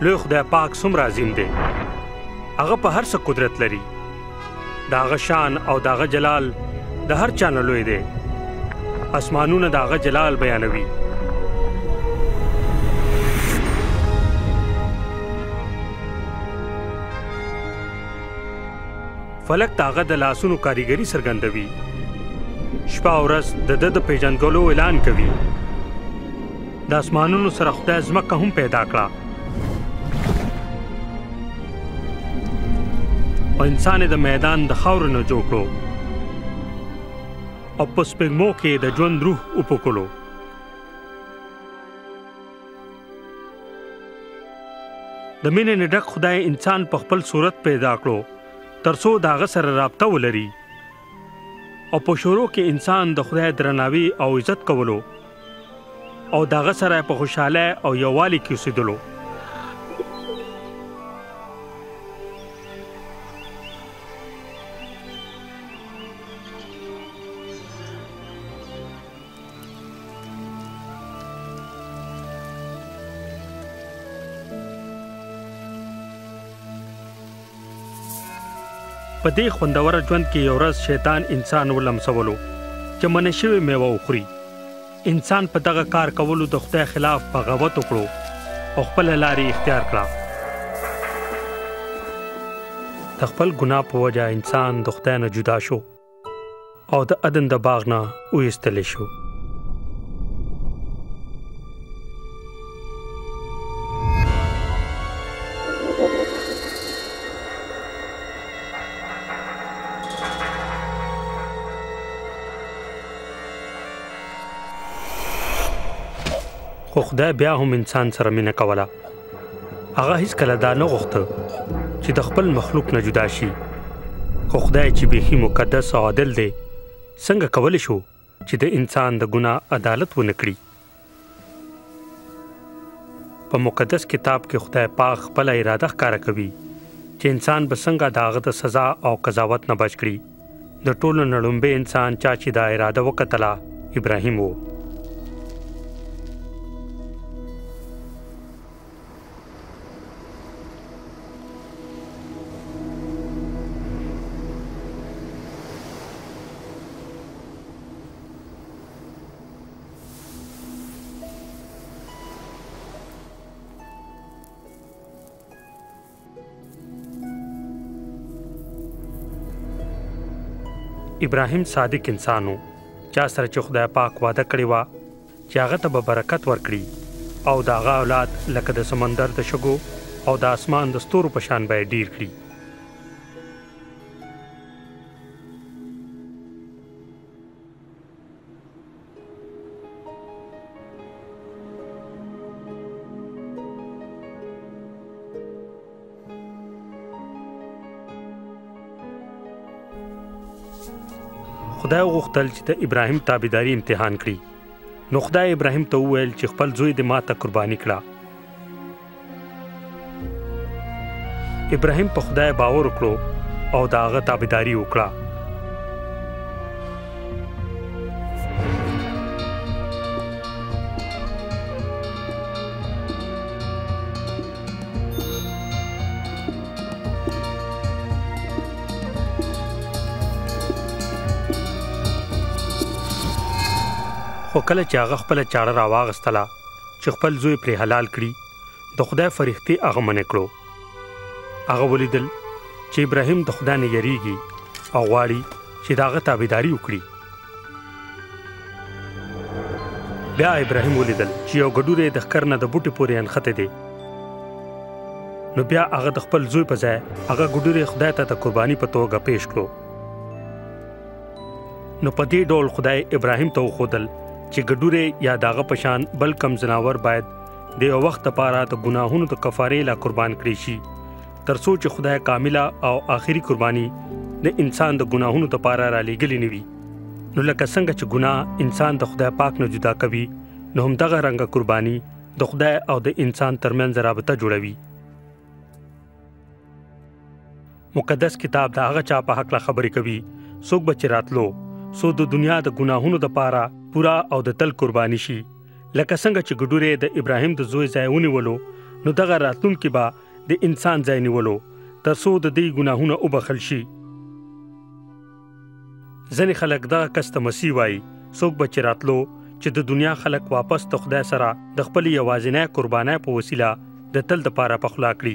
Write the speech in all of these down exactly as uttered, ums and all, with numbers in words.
لوی خدای پاک څومره عظیم دی. هغه په هر څه قدرت لري. د هغه شان او د هغه جلال د هر چا نه لوی دی. اسمانونه د هغه جلال بیانوي. فلک د هغه د لاسونو کاریګري څرګندوي. شپه او ورځ د ده د پیژندګلو اعلان کوي. د اسمانونو سره خدای ځمکه هم پیدا کړه او انسان یې د میدان د خاورو نه جوړ کړو او په سپېږمو کې د ژوند روح وپوکلو. د مینې نه ډک خدای انسان په خپل صورت پیدا کړو تر څو د هغه سره رابطه ولري او په شروع کې انسان د خدای درناوي او عزت کولو او د هغه سره په خوشحاله او یووالي کې اوسېدلو. په دې خوندوره ژوند کې یو ورځ شیطان انسان ولمسولو چې منع شوې میوه وخوري. انسان په دغه کار کولو د خدای خلاف بغاوت وکړو او خپله لارې اختیار کړه. د خپل ګناه په وجه انسان د خدای نه جدا شو او د عدن د باغ نه وایستلی شو. خو خدای بیا هم انسان سره مینه کوله. هغه هیڅکله دا نه غوښته چې د خپل مخلوق نه جدا شي. خو خدای چې بیخي مقدس او عادل دی څنګه کولی شو چې د انسان د ګناه عدالت ونه کړي؟ په مقدس کتاب کې خدای پاک خپله اراده ښکاره کوي چې انسان به څنګه د هغه د سزا او قضاوت نه بچ کړي. د ټولو نه لومبی انسان چا چې دا اراده وکتله ابراهیم و. ابراهیم صادق انسان و چا سره چې خدای پاک وعده کړې وه چې هغه ته به برکت ورکړي او د هغه اولاد لکه د سمندر د شګو او د اسمان د ستورو په شان به یې ډیر کړي. خدای غوښتل چې د ابراهیم تابعداري امتحان کړي. نو خدای ابراهیم ته وویل چې خپل زوی دې ماته قرباني کړه. ابراهیم په خدای باور وکړو او د هغه تابعداري وکړه. خو کله چې هغه خپله چاړه راواغستله چې خپل زوی پرې حلال کړي د خدای فرښتې هغه منع کړو. هغه ولیدل چې ابراهیم د خدای نه یریږي او غواړي چې د هغه تابعداري وکړي. بیا ابراهیم ولیدل چې یو ګډوری د ښکر نه د بوټي پورې انښتی دی. نو بیا هغه د خپل زوی په ځای هغه ګډوری خدای ته د قرباني په توګه پیش کړو. نو په دې ډول خدای ابراهیم ته وښودل چې ګډوری یا د هغه په شان بل کم ځناور باید د یو وخت لپاره د ګناهونو د کفارې لا قربان کړی شي تر څو چې خدای کامله او آخري قرباني د انسان د ګناهونو لپاره را لېږلې نه وي. نو لکه څنګه چې ګناه انسان د خدای پاک نه جدا کوي نو همدغه رنګه قرباني د خدای او د انسان ترمنځ رابطه جوړوي. مقدس کتاب د هغه چا په هکله خبرې کوي څوک به چې راتلو سو د دنیا د ګناهونو دپاره پوره او د تل قرباني شي. لکه څنګه چې ګډوری د ابراهیم د زوی ځای ونیولو نو دغه راتلونکي به د انسان ځای نیولو تر څو د دې ګناهونه وبخښل شي. ځینې خلک دغه کس ته مسیح وایي، څوک به چې راتلو چې د دنیا خلک واپس د خدای سره د خپل یوازینی قربانۍ په وسیله د تل دپاره پخلا کړي.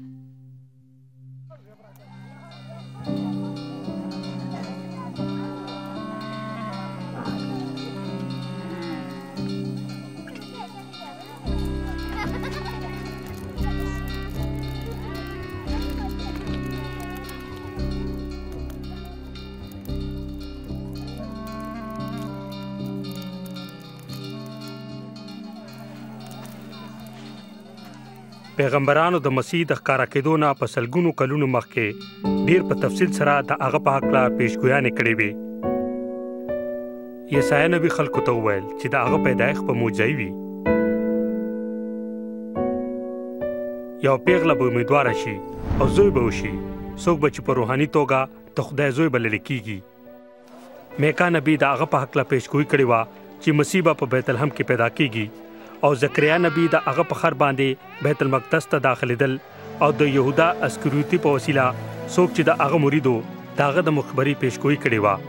پیغمبرانو د مسیح د ښکارا کېدو نه په سلګونو کلونو مخکې ډېر په تفصیل سره د هغه په هکله پیشګویانې کړې وې. یسایه نبي خلکو ته وویل چې د هغه پیدایښت به معجزه وي. یو پیغله به امیدواره شي او زوی به وشي، څوک به چې په روحاني توګه د خدای زوی بلل کېږي. میکا نبي د هغه په هکله پیشګویي کړې وه چې مسیح به په بیت لحم کې پیدا کېږي، او زکریا نبی د هغه په خر باندې بیت المقدس ته داخلېدل او د یهودا اسکریوطي په وسیله څوک چې د هغه مریدو د هغه د مخبري پیشګویي کړې وه.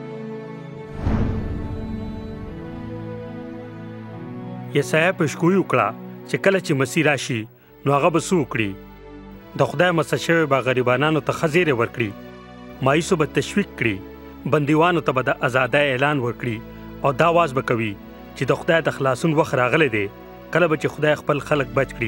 یسایه پیشګویي وکړه چې کله چې مسیح راشي نو هغه به څه وکړي. د خدای مسح شوی به غریبانانو ته ښه زیری ورکړي، مایوسو به تشویق کړي، بندیوانو ته به د ازادۍ اعلان ورکړي او دا واز به کوي چې د خدای د خلاصون وخت راغلی دی، کله به چې خدای خپل خلک بچ کړي.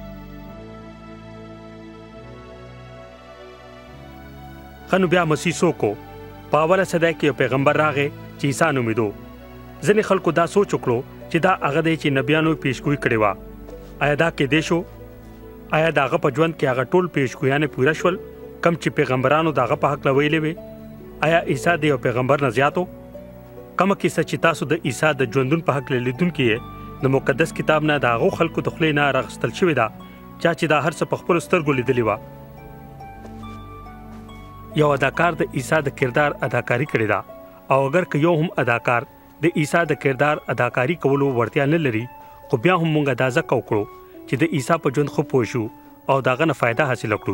ښه نو بیا مسیح څوک و؟ په اوله صدۍ کې یو پیغمبر راغی چې عیسی نومېدو. ځینې خلکو دا سوچ وکړو چې دا هغه دی چې نبیانو پیشګویي کړې وه. آیا دا کیدی شو؟ آیا د هغه په ژوند کې هغه ټول پیشګویانې پوره شول کم چې پیغمبرانو د هغه په هکله ویلې وې؟ آیا عیسی د یو پیغمبر نه زیات و؟ کومه کیسه چې تاسو د عیسی د ژوندون په هکله لیدونکي یې د مقدس کتاب نه د هغو خلکو د خولې نه راغستل شوې ده چا چې دا هر څه په خپلو سترګو لیدلي وه. یو اداکار د عیسی د کردار اداکاري کړې ده، او اگر که یو هم اداکار د عیسی د کردار اداکاري کولو وړتیا نه لري، خو بیا هم موږ دا ځکه وکړو چې د عیسی په ژوند ښه پوه شو او د هغه نه فایده حاصله کړو.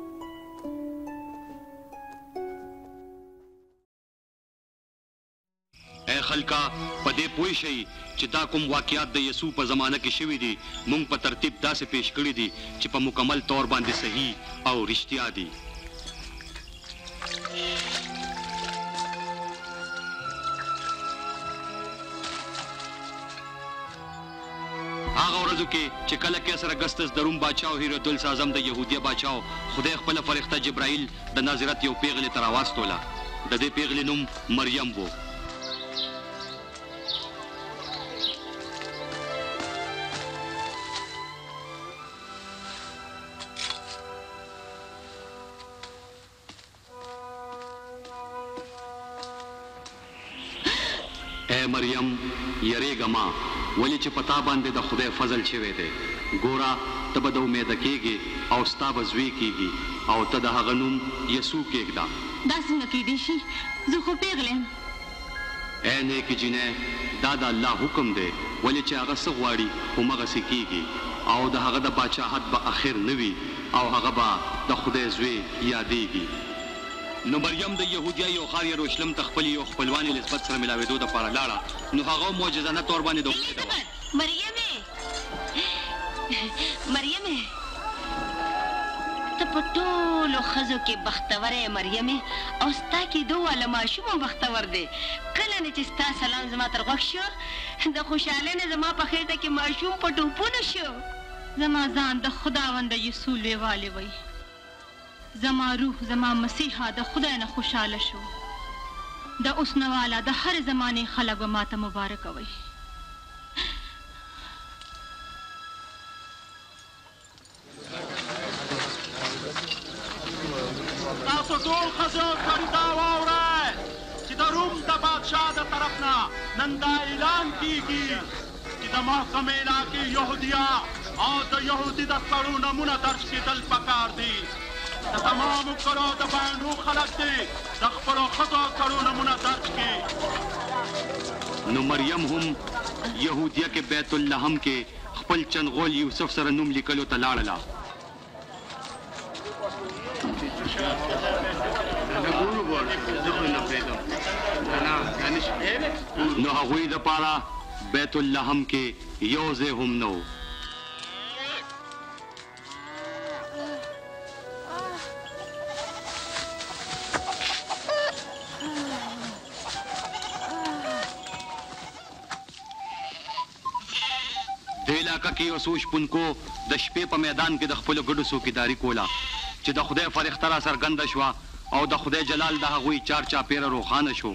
اے خلکا په دې پوه شئ چې دا کوم واقعات د یسوع په زمانه کې شوي دي موږ په ترتیب داسې پیش کړي دي چې په مکمل طور باندې صحیح او رښتیا دي. هغه ورځو کې چې کله کیسر اګسطس د روم باچا او هیرودلس اعظم د یهودیه باچا خدای خپل فرښته جبرائیل د نازرت یو پیغلې ته راواستوله. د دې پیغلې نوم مریم و. اے مریم یریږه ما، ولې چې پتا باندې د خدای فضل شوی دی. ګوره ته به د امیده کېږي او ستا به زوی کېږي او ته د هغه نوم یسوع کېږده. دا څنګه کېدی شي؟ زه خو پیغله یم. اے نیکې جینۍ، دا د الله حکم دی، ولې چې هغه څه غواړي همغسې کېږي او د هغه د باچاحت به اخر نه وي او هغه به د خدای زوی یادېږي. نو مریم د یهودیا یو ښار یروشلم ته خپل یو خپلوانې نسبت سره ملاوېدو دپاره لاړه. نو هغه معجزانه طور باندې د وخېده وه. مریمې مریمې ته په ټولو ښځو کې بختوره یې مریمې، او ستا کېدو والا ماشوم هم بختور دی. کله نه چې ستا سلام زما تر غوږ شو، د خوشحالۍ نه زما په خېټه کې ماشوم په ټوپونه شو. زما ځان د خداونده یسوع لویوالی وی، زما روح زما مسیحا د خدای نه خوشحاله شو. د اوس نه والا د هر زمانې خلک به ماته مبارکه وی. تاسو ټول ښځو سړي دا واورئ چې د روم د بادشاه د طرف نه نن دا اعلان کیږي چې د محکمې علاقې یهودیا او د یهودي د سړو نمونه درج کېدل پکار دي. د تمامو کړو د باندو خلک دي د خپلو ښځو سړو نمونه درج کړي. نو مریم هم یهودیه کې بیت اللحم کې خپل چنغول یوسف سره نوم لیکلو ته لاړله. نو هغوی دپاره بیت اللحم کې یو ځای هم نه و. د علاقه کې یو څو شپونکو د شپې په میدان کې د خپلو ګډو څوکیداري کوله چې د خدای فرښته را څرګنده شوه او د خدای جلال د هغوی چار چاپېره روښانه شو.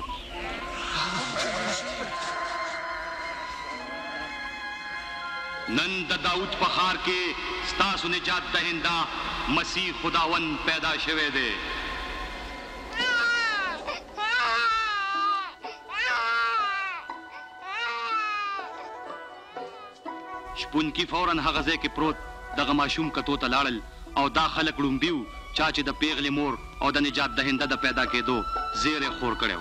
نن د داود په ښار کې ستاسو نجات دهنده مسیح خداوند پیدا شوی دی. شپونکي فوراً هغه ځای کې پروت دغه ماشوم کتو ته لاړل او دا خلک ړومبي وو چا چې د پیغلې مور او د نجات دهنده د پیدا کېدو زیری خور کړی و.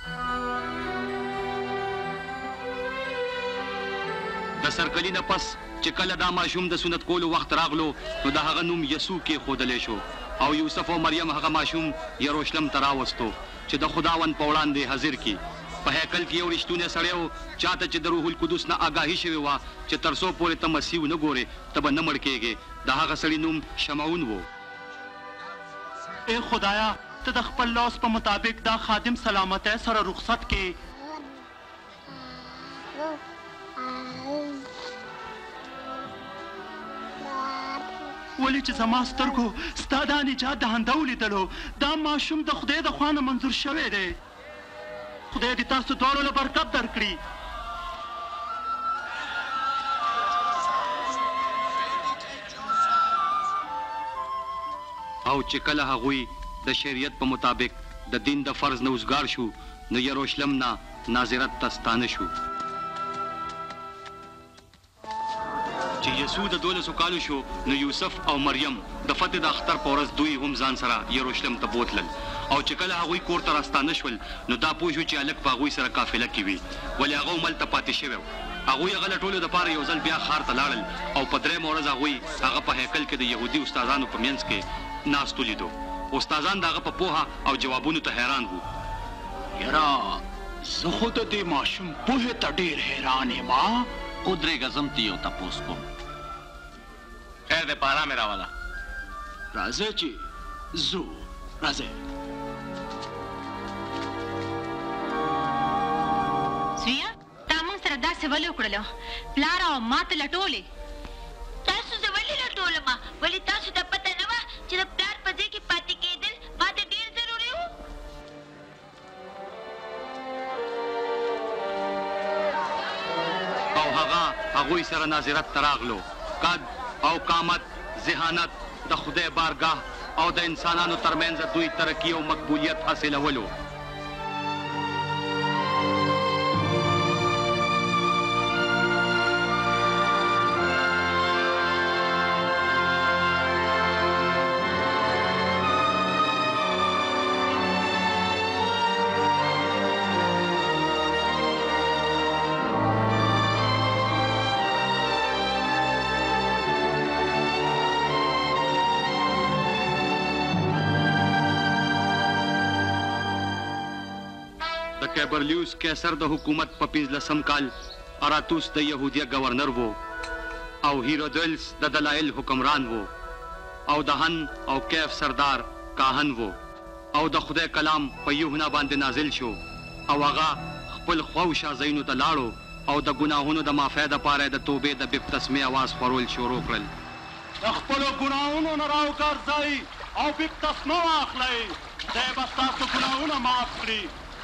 د سرکلي نه پس چې کله دا ماشوم د سنت کولو وخت راغلو نو د هغه نوم یسوع کېښودلی شو او یوسف او مریم هغه ماشوم یروشلم ته راوستو چې د خداوند په وړاندې حاضر کړي. په هیکل کې یو رښتونی سړی و چاته چې د روح القدس نه آګاهي شوې وه چې تر څو پورې ته مسیح ونه ګورې ته به نه مړ کېږې. د هغه سړي نوم شمعون و. ای خدایا ته د خپل لاس په مطابق دا خادم سلامتی سره رخصت کې ولې چې زما سترګو ستا دا نجات دهنده ولیدلو دا ماشوم د خدای د خوا نه منظور شوی دی. خدای دې تاسو دواړو له برکت درکړي. او چې کله هغوی د شریعت په مطابق د دین د فرض نه وزګار شو نو یروشلم نه ناظرت ته ستانه شو. چې یسوع د دولسو کالو شو نو یوسف او مریم د فتح د اختر په ورځ دوی هم ځان سره یروشلم ته بوتلل او چې کله هغوی کور ته راستانه شول نو دا پوه شو چې هلک په هغوی سره قافله کې وي ولې هغه هملته پاتې شوی و. هغوی هغه لټولو دپاره یو ځل بیا ښار ته لاړل او په درېیمه ورځ هغوی هغه په هیکل کې د یهودي استادانو په منځ کې ناستو لیدو. استادان د هغه په پوهه او جوابونو ته حیران وو. یاره زه خو د دې ماشوم پوهې ته ډېر حیران یم. ودرېږه زم ته یو تپوس کوم. خیر دی په ارام یې راوله. راځئ چې ځو راځئ. زویه تا موږ سره داسې ولې وکړلو پلار او ما ته لټولې. تاسو زه ولې لټولم ولې تاسو ته پته نه وه چې د پلار په ځای کې پاتې کېدل ما ته ډېر ضروري و. او هغه هغوی سره ناظرت ته راغلو. قد او قامت ذهانت د خدای بارگاه او د انسانانو ترمنځ دوی ترقي او مقبولیت حاصلولو. کیبرلیوس کیسر د حکومت په پنځلسم کال اراتوس د یهودیه گورنر وو او هیرودلس د دلایل حکمران وو او د هن او کیف سردار کاهن وو او د خدای کلام په یوحنا باندې نازل شو او هغه خپل خواوشا ځایونو ته لاړو او د ګناهونو د معافۍ دپاره د توبې د بپتسمې اواز خورول شروع کړل. د خپلو ګناهونو نه راوګرځئ او بپتسمه واخلئ. خدای به ستاسو ګناهونه معاف کړي.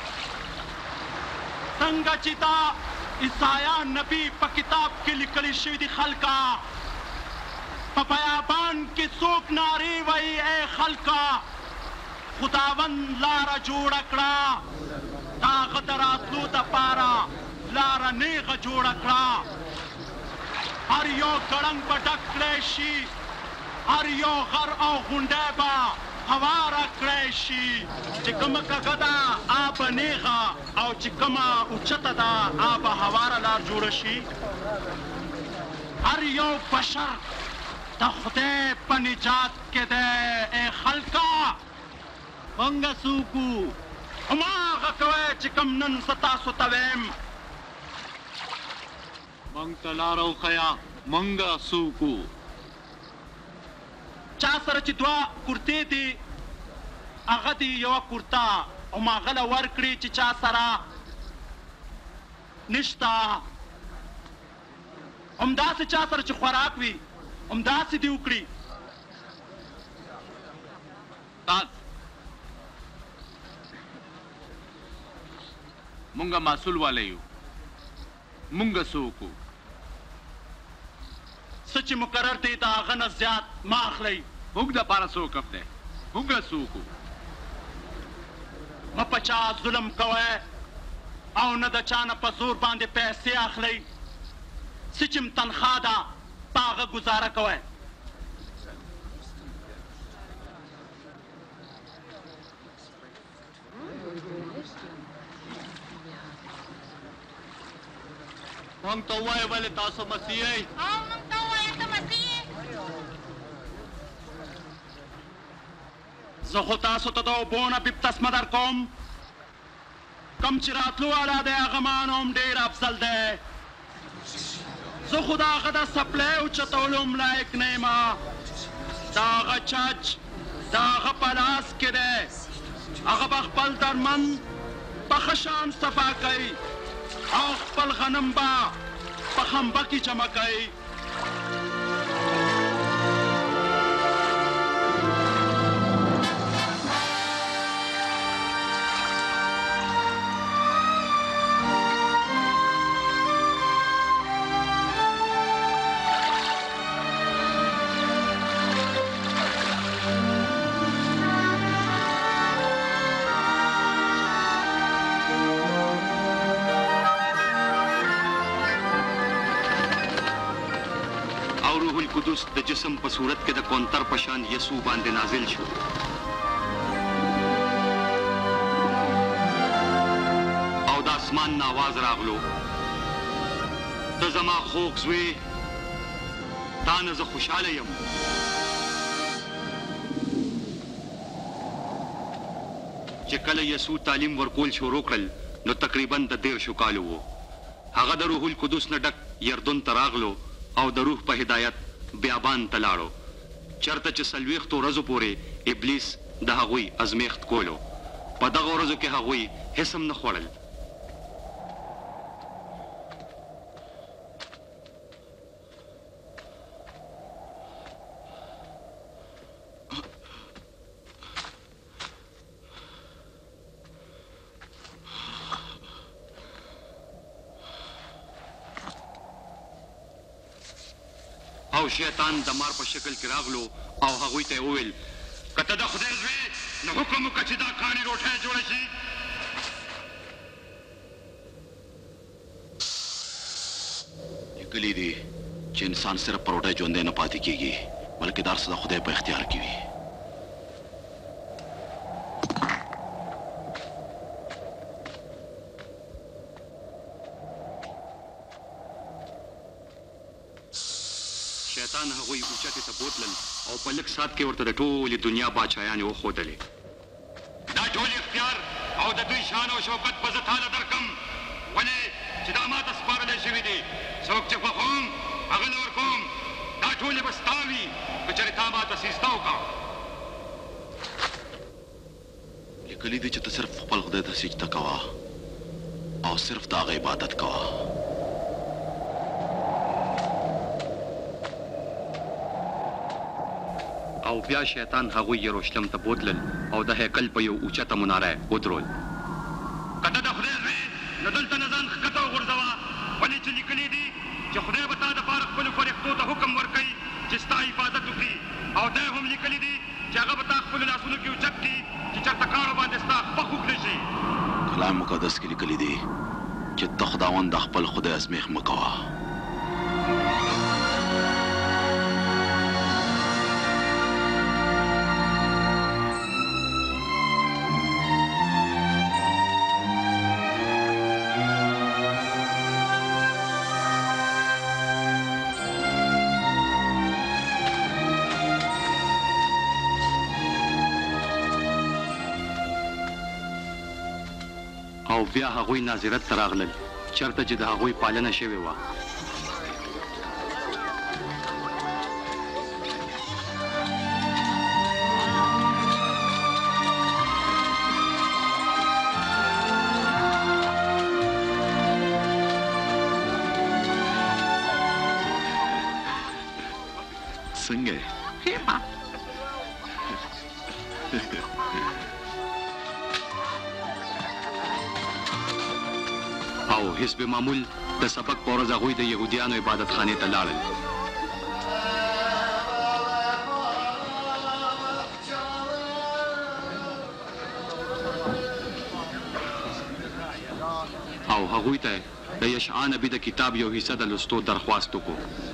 څنګه چې دا عیسایا نبی په کتاب کې لیکلی شوي دي خلکه په بیابان کې څوک نارې وایي ای خلکه خداوند لاره جوړه کړه د هغه د راتلو دپاره لاره نیغه جوړه کړه. هر یو ګړنګ به ډک کړی شي هر یو غر او غونډی به هواره کړی شي چې کومه کږه ده آب نیغه او چې کومه اوچته ده آب هواره لار جوړه شي. هر یو بشر د خدای په نجات کې دی. ای خلکا منګه څوکو هماغه کوئ چې کوم نن زه تاسو ته ویم. موږ ته لاره وښیه منګه څوکو. چا سره چې دوه کورتې دي هغه دې یوه کورته هماغه له ورکړي چې چا سره نشته. همداسې چا سره چې خوراک وي همداسې دې وکړي. استاد مونږه مسؤل والا یو. مونږه څوک وو؟ څه چې مقرر دی د هغه نه زیات مه اخلئ. موږ دپاره څه حکم دی؟ مونږه څوک وو؟ مه په چا ظلم کوئ او نه د چا نه په زور باندې پیسې اخلئ. څه چې م تنخوا ده په هغه ګزاره کوئ. موږ ته ووایه ولې تاسو مسیح یئ؟ او موږ ته ووایه ته مسیح یې. زه خو تاسو ته د اوبو نه بپتسمه در کوم. کوم چې راتلو والا دی هغه مانوم ډېر افضل دی. زه خو د هغه د سپلی اوچتولو هم لایق نه یم. د هغه چج د هغه په لاس کې دی. هغه به خپل درمن په ښه شان صفا کوي او خپل غنم به په خنبه کې جمع کوي. قدس د جسم په صورت کې د کونتر په شان یسوع باندې نازل شو. او د اسمان نه آواز راغلو ته زما خوږ زوی تا نه زه خوشحاله یم. چې کله یسوع تعلیم ورکول شروع کړل نو تقریبا د دیرشو کالو و. هغه د روح القدس نه ډک یردون ته راغلو او د روح په هدایت بیابان ته لاړو چېرته چې څلوېښتو ورځو پورې ابلیس د هغوی ازمیښت کولو. په دغه ورځو کې هغوی هېڅ هم نه خوړل. او شیطان د مار په شکل کې راغلو او هغوی ته یې وویل که ته د خدای زوی نو حکم وکړه چې دا کاڼې روټۍ جوړه شي. لیکلي دي چې انسان صرف په روټۍ ژوندی نه پاتې کېږي بلکې دا هر څه د خدای په اختیار کې وي. شیطان هغوی اوچتې ته بوتلل او په لږ ساعت کې ورته د ټولې دنیا باچایانې وښودلې. دا ټول اختیار او د دوی شان او شوکت به زه تاله درکړم ولې چې دا ماته سپارلی شوي دي. څوک چې خوښوم هغه له ورکوم. دا ټولې به ستا وي که چېرې تا ماته سجده وکړه. لیکلي دي چې ته صرف خپل خدای ته سجده کوه او صرف د هغه عبادت کوه. او بیا شیطان هغوی یروشلم ته بوتلل او د هیکل په یو اوچته مناره ودرول. که ته د خدای زوی نو دلته نه ځان ښکته وغورځوه ولې چې لیکلي دي چې خدای به تا دپاره خپلو فرښتو ته حکم ورکوي چې ستا حفاظت وکړي. او دا هم لیکلي دي چې هغه به تا خپلو لاسونو کې اوچت کړي چې چېرته کاڼو باندې ستا خپه خوږ نه شي. کلام مقدس کې لیکلي دي چې ته خداوند د خپل خدای ازمیښت مه کوه. او بیا هغوی ناظرت ته راغلل چېرته چې د هغوی پالنه شوې وه. څنګه او حزب معمول د سبق په ورځ هغوی د یهودیانو عبادت خانې ته لاړل. او هغوی ته د یشعیا نبي د کتاب یو حصه د لوستو درخواست وکړو.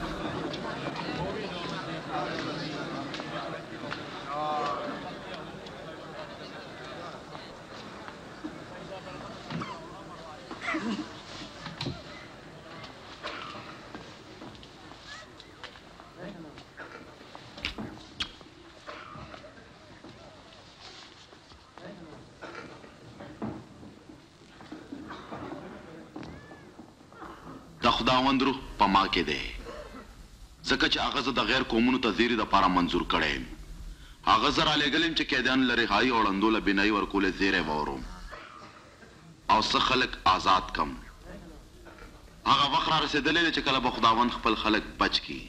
د خداوند روح په ما کې دی ځکه چې هغه زه د غیر قومونو ته زیري دپاره منظور کړی یم. هغه زه رالیږلی یم چې قیدیانو له رهایي او ړندو له بینایي ورکولو زیری وورم او څه خلک آزاد کم. هغه وخت را رسېدلی دی چې کله به خداوند خپل خلک بچ کړي.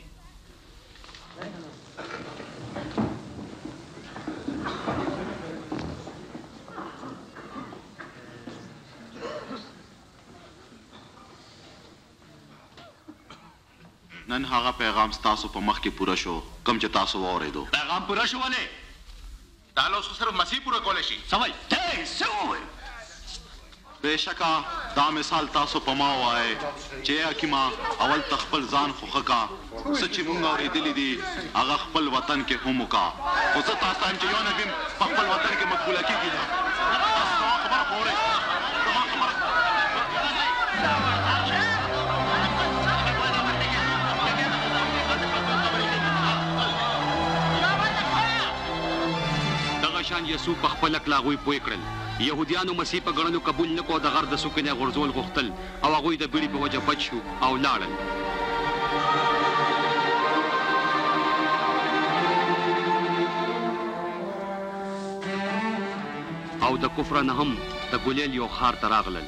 نن هغه پیغام ستاسو په مخ کې پوره شو کوم چې تاسو واورېدو. پیغام پوره شو ولې؟ دا نو صرف مسیح پوره کولی شي. سوای څه وویل؟ بېشکه دا مثال تاسو په ما وایي چې حکیمه اول ته خپل ځان خوښه کا څه چې مونږ اورېدلي دي هغه خپل وطن کې هم وکړه. خو زه تاسو ته وایم چې یو نبي په خپل وطن کې مقبوله کېږي نه. تاسو زما خبره خو اورئ. زما خبره شان یسوع په خپل کله هغوی پوه کړل. یهودیانو مسیح په ګڼلو قبول نه کړو. د غر د څوکې نه غورځول غوښتل او هغوی د بیړې په وجه بچ شو او لاړل. او د کفر نه هم د ګلیل یو ښار ته راغلل.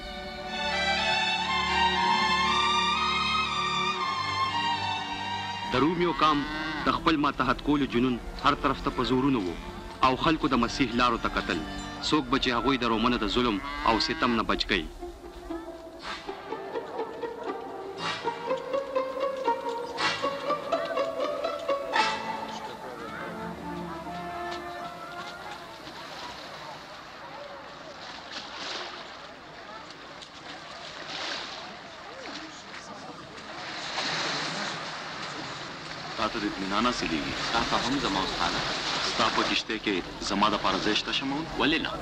د روم یو قام د خپل ماتحت کولو جنون هر طرف ته په زورونه و او خلکو د مسیح لارو ته کتل. څوک به چې هغوی د رومنو د ظلم او ستم نه بچ کړي. تا ته د اطمینان حاصلېږي؟ ستا ته هم زما استاده ستا په کښتۍ کې زما دپاره ځای شته شمعون؟ ولې نه؟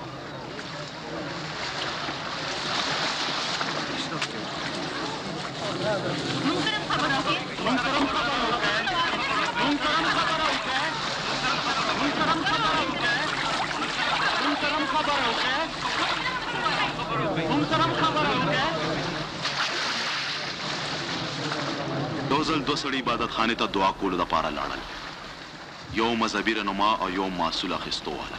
محترم خبره وکړئ. محترم خبره وکړئ. محترم خبره وکړئ. محترم خبره وکړئ. محترم خبره وکړئ. محترم خبره وکړئ. یو ځل دوه سړي عبادت خانې ته دعا کولو دپاره لاړل. یو مذهبي رهنما او یو محصول اخیستو والا.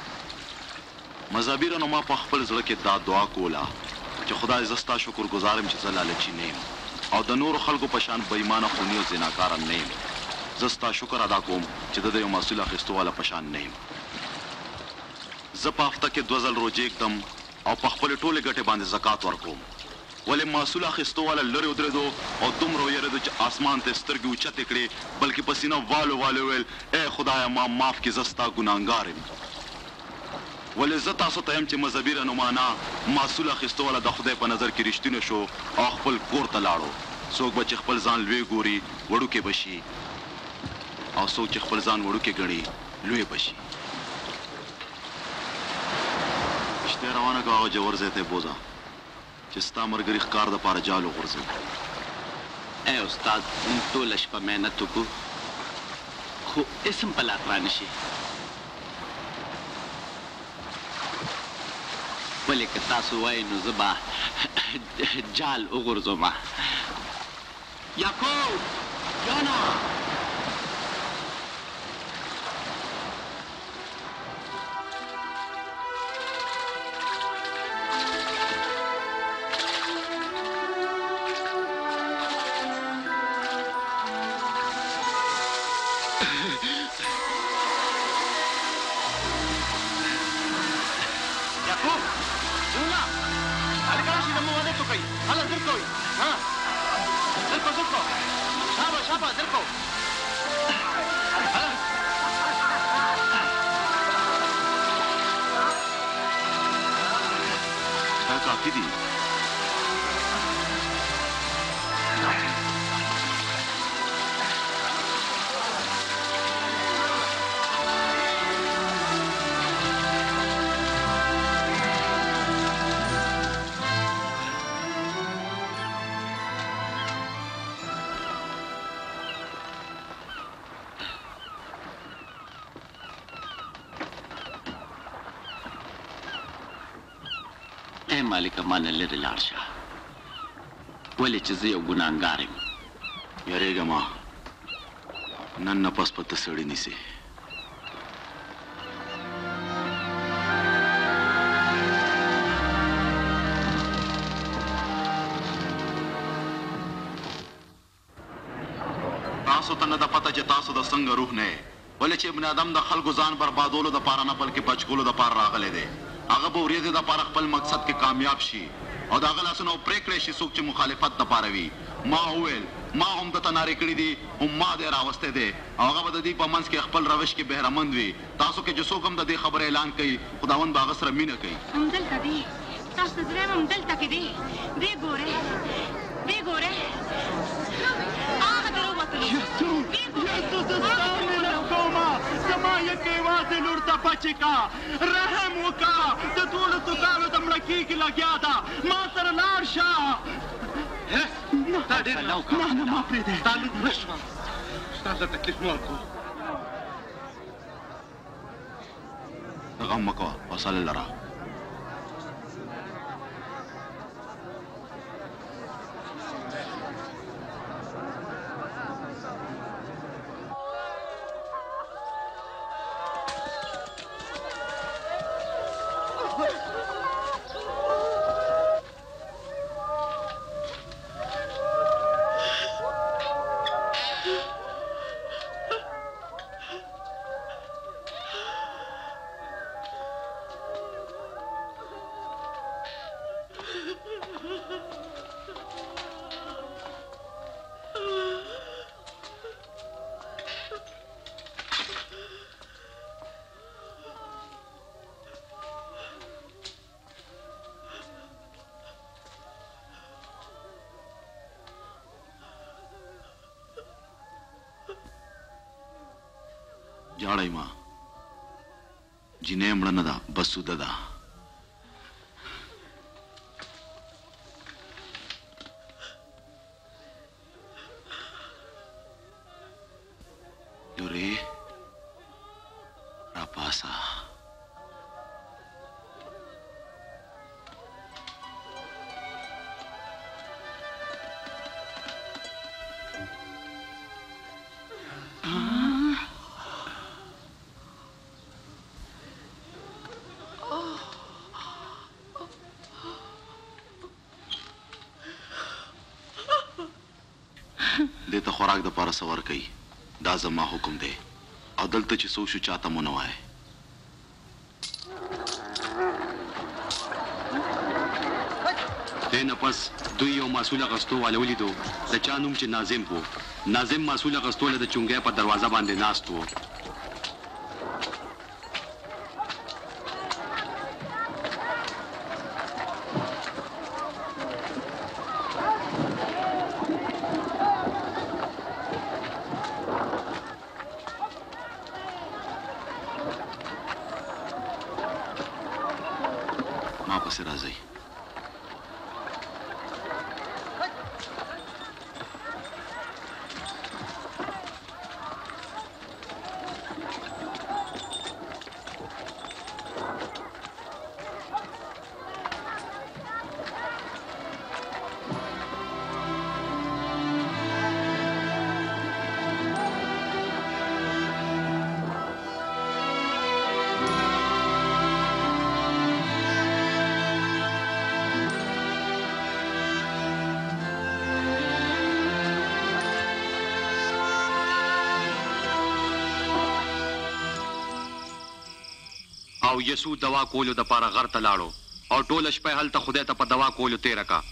مذهبي رهنما په خپل زړه کې دا دعا کوله چې خدای زه ستا شکرګزار یم چې زه لالچي نه یم او د نورو خلکو په شان بېایمانه خوني او زناکاره نه یم. زه ستا شکر ادا کوم چې د د یو محصول اخیستو والا په شان نه یم. زه په هفته کې دوه ځل روجې ږدم او په خپلې ټولې ګټې باندې زکات ورکوم. ولې محصول اخیستو والا لرې ودرېدو او دومره ویرېدو چې اسمان ته سترګې اوچتې کړې بلکې په سینه والو والو ویل ای خدایه ما معاف کړې زه ستا ګناهګار یم. ولې زه تاسو ته یم چې مذهبي رهنما نه محصول اخیستو والا د خدای په نظر کې رښتینی شو او خپل کور ته لاړو. څوک به چې خپل ځان لوی ګوري وړوکی به شي او څوک چې خپل ځان وړوکی ګڼي لوی به شي. کښتۍ روانه کړه هغه جوور ځای ته یې بوځه چې ستا ملګري ښکار دپاره جال وغورځوي. ای استاد موږ ټوله شپه محنت وکړو خو اسم په لاس رانشي. په ولې که تاسو وایئ نو زه به جال وغورځوم. یعقوب یانا مالکه ما نه لرې لاړ شه، ولې چې زه یو ګناهګار یم. یارېږه ما نن نه پس په ته سړي نیسې. تاسو ته نه ده پته چې تاسو د څنګه روح نه یې، ولې چې ابن آدم د خلکو ځان بربادولو دپاره نه بلکې بچکولو دپاره راغلی دی. هغه به ورځې دپاره خپل مقصد کې کامیاب شي او د هغه لاسونه پرېکړی شي څوک چې مخالفت دپاره وي. ما وویل ما هم دته نارې کړي دي، هم ما دی راوستی دی او هغه به د دې په منځ کې خپل روش کې بهرمند وي. تاسو کې چې څوک هم د دې خبره اعلان کوي خداوند به هغه سره مینه کوي. همدلته دی ستاسو زړه هم همدلته کې دی. ویې ګورئ ویې ګورئ هغه د راووتلو زما یکې یوازې لور ته بچې کا، رحم وکړه، د ټولو توکانو د مړه کېږي لګیا ده، ما سره لاړ شه. تا ډېر نه وکړه، نه نه ما پرېږدی، تا لور مړه شوه، ستا ته تکلیف مه ورکړو. غم مه کوه، حوصله لره. جاړی ما جینۍ مړه نه ده، بس سوده ده. لورې راپاسه. دې ته خوراک دپاره څه ورکوي، دا زما حکم دی او دلته چې څوک شو چاته مو نه وایه. دې نه پس دوی یو مسؤل اغوستو والا ولیدو، د چا نوم چې ناظم و. ناظم مسؤل اغوستو له د چونګۍ په دروازه باندې ناست و. ما پسې راځئ. او یسوع دوا کولو د پاره غر ته لاړو او ټوله شپه هلته خدای ته په دوا کولو تېره کا.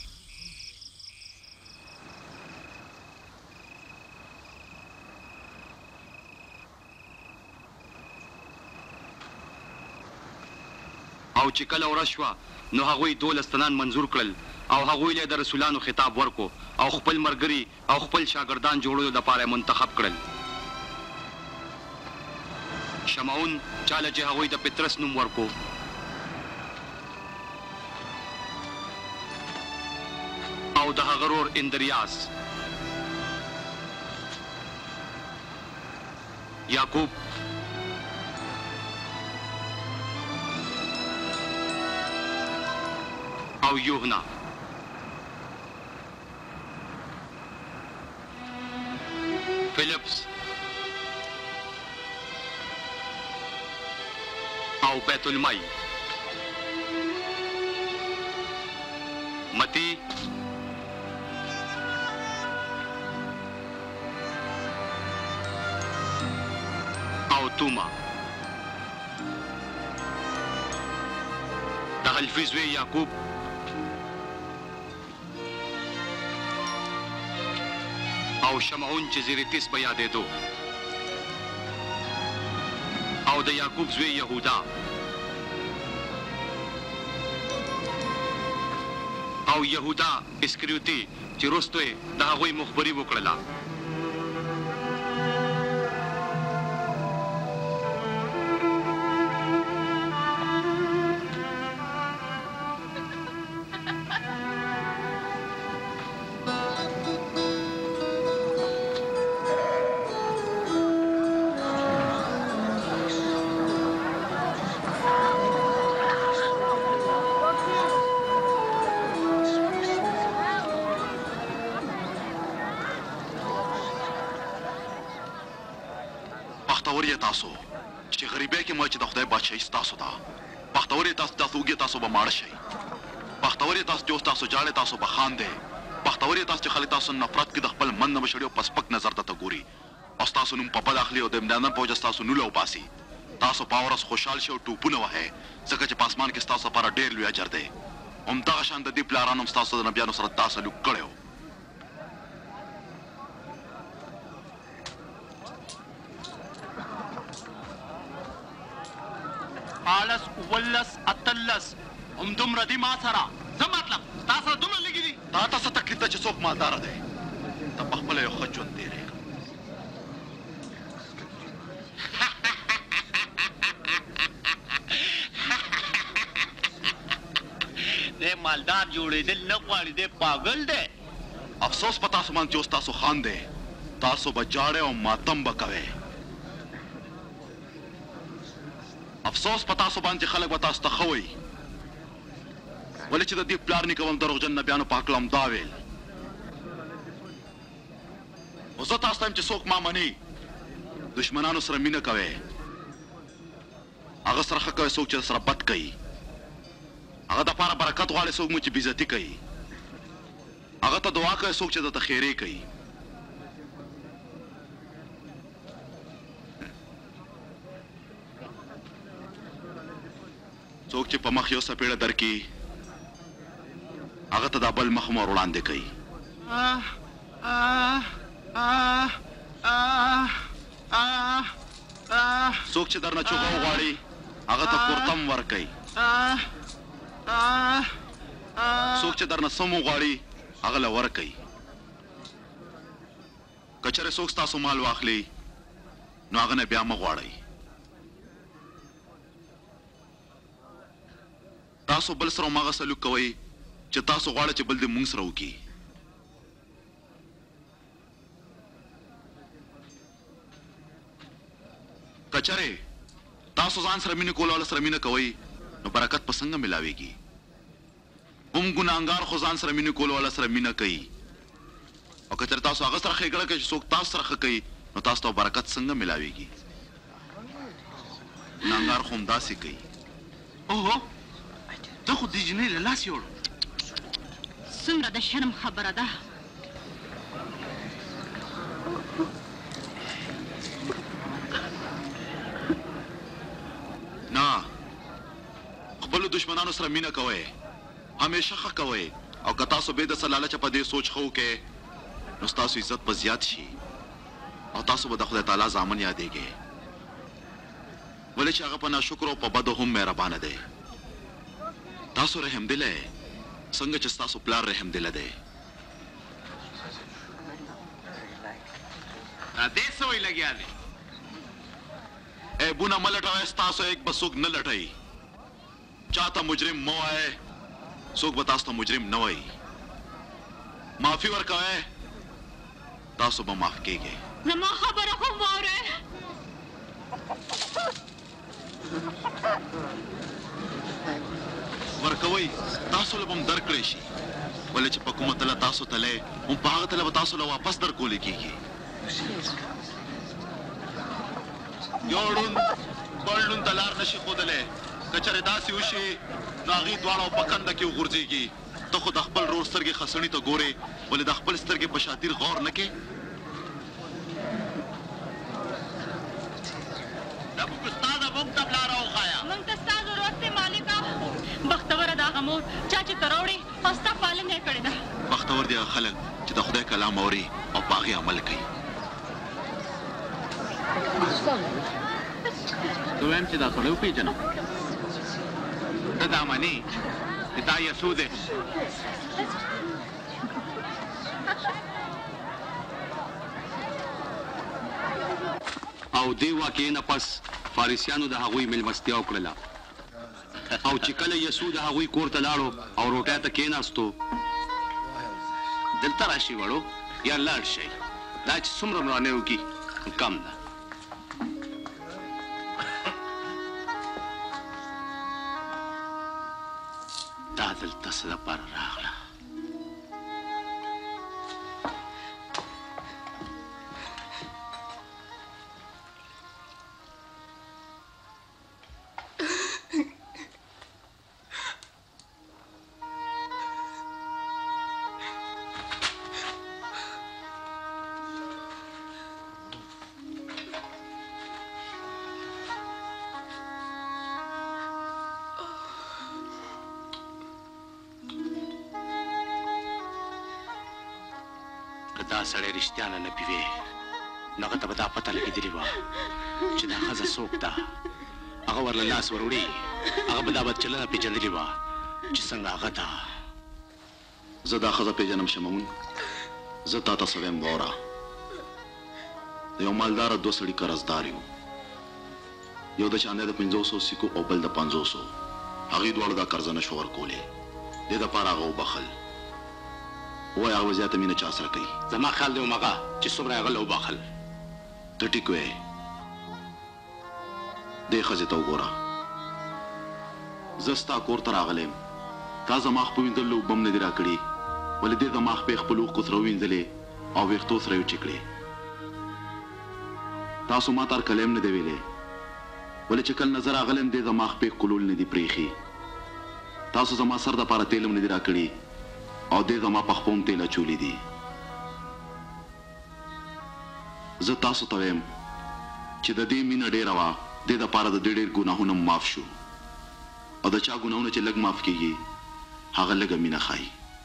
او چې کله ورځ شوه نو هغوی دولس تنان منظور کړل او هغوی له د رسولانو خطاب ورکو او خپل مرګري او خپل شاګردان جوړولو دپاره منتخب کړل. شمعون چاله چې هغوی د پطرس نوم ورکو، او د هغه ورور اندریاس، یعقوب، او یوحنا. فیلپس او بیت المای، متی، او توما. د حلفي زوی یعقوب، او شمعون چې زیرتیس به یادېدو، او د یعقوب زوی یهودا، او یهودا اسکریوطي چې وروسته یې د هغوی مخبري وکړله. بختور یې تاسو چې غریبۍ کې مو چې د خدای بادشاهي ستاسو ده. بختور یې تاسو تاسو وږي تاسو به ماړه شئ. بختور یې تاسو چې اوس تاسو جاړئ تاسو به خاندئ. بختور یې تاسو چې خلک تاسو نفرت کې د خپل من نه بشړي او په سپک نظر ته ګوري او ستاسو نوم په بد اخلي او د امدادن په وجه ستاسو نوله وباسي. تاسو په ورځ خوشحال شئ او ټوپونه وهئ ځکه چې په اسمان کې ستاسو لپاره ډېر لوی اجر دی. همدغه شان د دې پلارانو هم ستاسو د نبیانو سره دا سلوک کړی و. پالس اولس اتلس همدومره دي ما سره. څه مطلب تا سره دومره لږي دي؟ تا ته څه تکلیف ده چې څوک مالداره دی؟ ته پخپله یو ښه ژوند تېرې. دی مالدار جوړېدل نه غواړي، دی پاګل دی. افسوس په تاسو باندې چې اوس تاسو خاندئ. تاسو به جاړئ او ماتم به کوئ. افسوس په تاسو باندې خلک به تاسو ته ښه وایي ولې چې د دې پلار نیکه هم دروغجن نبیانو په هکله همدا ویل. خو زه تاسو ته یم چې څوک ما مني دشمنانو سره مینه کوئ، هغه سره ښه کوئ څوک چې سره بد کوي، هغه دپاره برکت غواړئ څوک مو چې بېزتي کوي، هغه ته دعا کوئ څوک چې درته خیرې کوي. څوک چې په مخ یو څپېړه درکړي هغه ته دا بل مخ مور وړاندې کوي. څوک چې درنه چوغه وغواړي هغه ته کورتم ورکوي. څوک چې درنه سم وغواړي هغه له ورکوي. که چېرې څوک ستاسو مال واخلي نو هغه نه بیا مه غواړئ. تاسو بل سره هماغه سلوک کوئ چې تاسو غواړئ چې بل دې مونږ سره وکړي. که چېرې تاسو ځان سره مینه کول والا سره مینه کوئ نو برکت په څنګه ملاویږي؟ هم ګناهګار خو ځان سره مینه کول والا سره مینه کوي، او که چېرې تاسو هغه سره ښېګړه کوئ چې څوک تاسو سره ښه کوي نو تاسو ته برکت څنګه ملاویږي؟ ګناهګار خو همداسې کوي. اوهو ته خو دې جنۍ له لاس یوړ. څومره د شرم خبره ده. نه دشمنانو سره مینه کوئ همیشه ښه کوئ او که تاسو بې د څه لالچه په دې سوچ ښه وکئ نو ستاسو عزت به زیات شي او تاسو به د خدای تعالی زامن یادېږئ ولې چې هغه په ناشکرو او په بدو هم مهربانه دی تاسو رحم دله څنګه چې ستاسو پلار رحم دله دی دې څه وی لګیا دی اے بونه مه لټوئ ستاسو ایک به څوک نه لټوي چاته مجرم مه وایئ څوک به تاسو ته مجرم نه وایي معافي ورکوئ تاسو به معاف کیږئ زما خبره خو واورئ ورکوئ تاسو له به هم درکړی شي ولې چې په کومه تله تاسو تلی هم په هغه تله به تاسو له واپس درکولی کېږي یو ړوند بل ړوند ته لار نشي ښودلی که چېرې داسې وشي نو هغې دواړه په کنده کې وغورځېږي ته خو د خپل ورور سترګې خسڼي ته ګورې ولې د خپل سترګې په شاتیر غور نه کې دا موږ استاده موږ ته لاره وښایه موږ ته ستا ضرورت دی مالکه بختوره دا هغه مور چا چې ته راوړې او ستا پالنه یې کړې ده بختور دي هغه خلک چې د خدای کلام اوري او په هغې عمل کوي زه وایم چې دا سړی وپېژنم ته دا منې چې دا یسوع دی او دې واقعې نه پس فارسیانو د هغوی مېلمستیا وکړله او چې کله یسوع د هغوی کور ته لاړو او روټۍ ته کېناستو دلته راشي وړو یا لاړ شئ دا چې څومره مرانې وکړي کم ده دا دلته څه دپاره راغله دا سړی رښتیا نه نبي وی نو هغه ته به دا پته لګېدلې وه چې دا ښځه څوک ده هغه ورله لاس ور وړي هغه به دا بدچلنه پېژندلې وه چې څنګه هغه ده زه دا ښځه پېژنم شمعون زه تا ته څه ویم واوره د یو مالداره دوه سړي قرضدار یو یو د چاندی د پنځوسو سیکو او بل د پنځوسو هغې دواړو دا قرضه نه شو ورکولی دې دپاره هغه وبخل وایي هغه به زیاته مینه چا سره کوي زما خیال دی همغه چې څومره یې هغه له وبخل ته ټیک وایې دې ښځې ته وګوره زه ستا کور ته راغلی یم تا زما خپه وینځلو اوبه هم نه دي راکړي ولې دې زما خپې خپل اوښکو سره ووینځلې او ویښتو سره یې وچې کړې تاسو ما ته هرکلی هم نه دی ویلی ولې چې کله نه زه راغلی یم دې زما خپې ښکلول نه دي پرېښي تاسو زما سر دپاره تیل هم نه دي راکړي او دې زما په خپو هم تیل اچولي دي زه تاسو ته وایم چې د دې مینه ډېره وه دې دپاره د دې ډېر ګناهونه معاف شو او د چا ګناهونه چې لږ معاف کېږي هغه لږه مینه ښایي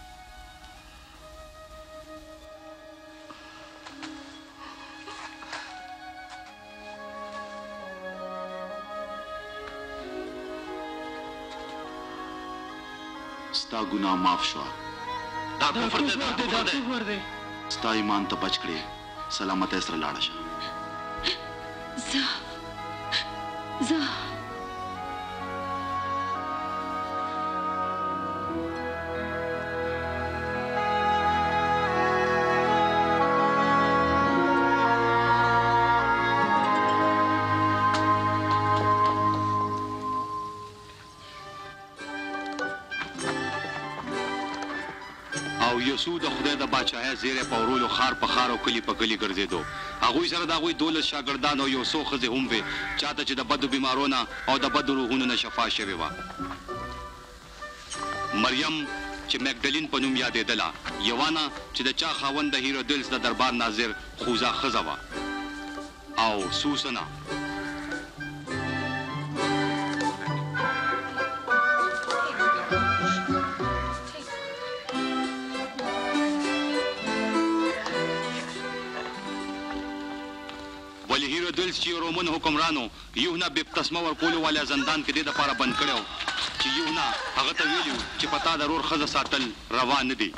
ستا ګناه معاف شوه دا کفر دی دا کفر دی ستا ایمان ته بچ کړې سلامتی سره لاړه شه زه زه یسوع د خدای د باچاهۍ زیری په ورولو خار په خار او کلي په کلي ګرځېدو هغوی سره د هغوی دولس شاګردان او یو څو ښځې هم وې چاته چې د بدو بیمارو نه او د بدو روحونو نه شفا شوې وه مریم چې مګدلین په نوم یادېدله یوانه چې د چا خاوند د هیرودلس د دربار ناظر خوزا ښځه وه او سوسنه دویلس چې رومن حکمرانو یوحنا بپتسمه ورکولو والا زندان کې دې دپاره بند کړی و چې یوحنا هغه ته ویلي چې په تا د رور ښځه ساتل روا نه دي.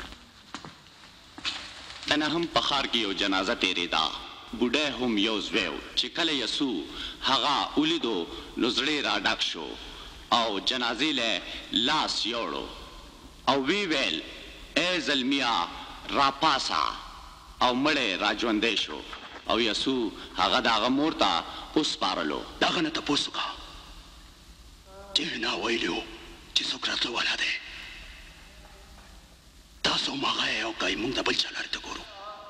د نهم په ښار کې یو جنازه تېرېده. بوډی هم یو زوی و چې کله یسوع هغه ولیدو نو زړه یې راډک شو او جنازې له لاس یوړو او وی ویل ای زلمیا راپاسه او مړی راژوندی شو او یسوع هغه د هغه مور ته وسپارلو. د هغه نه تپوس وکړه چې یوحنا ویلي و چې څوک راتلو والا دی. تاسو هماغه یې او که موږ د بل چا لارې ته ګورو.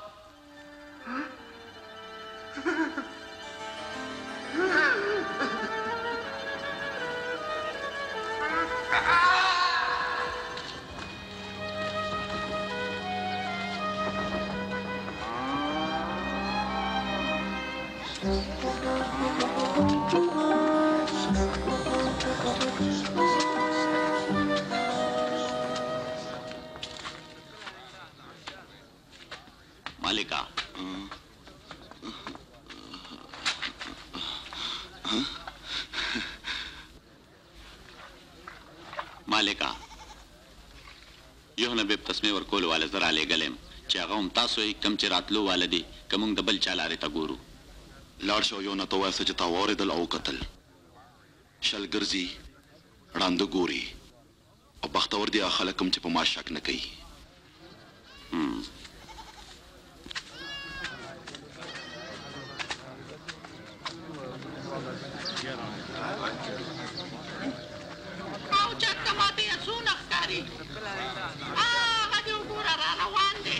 مالکا مالکا یوحنا بپتسمې ورکولو والا زه رالیږلی یم چې هغه هم تاسو یې کوم چې راتلو والا دي که موږ د بل چا لارې ته ګورو. لاړ شه او یوحنا ته ووایه څه چې تا واورېدل او کتل. شل ګرځي ړانده ګوري او بختور دي هغه خلک کوم چې په ما شک نه کوي. او چاته ماته یسوع نه ښکاري. هغه دې وګوره را روان دی.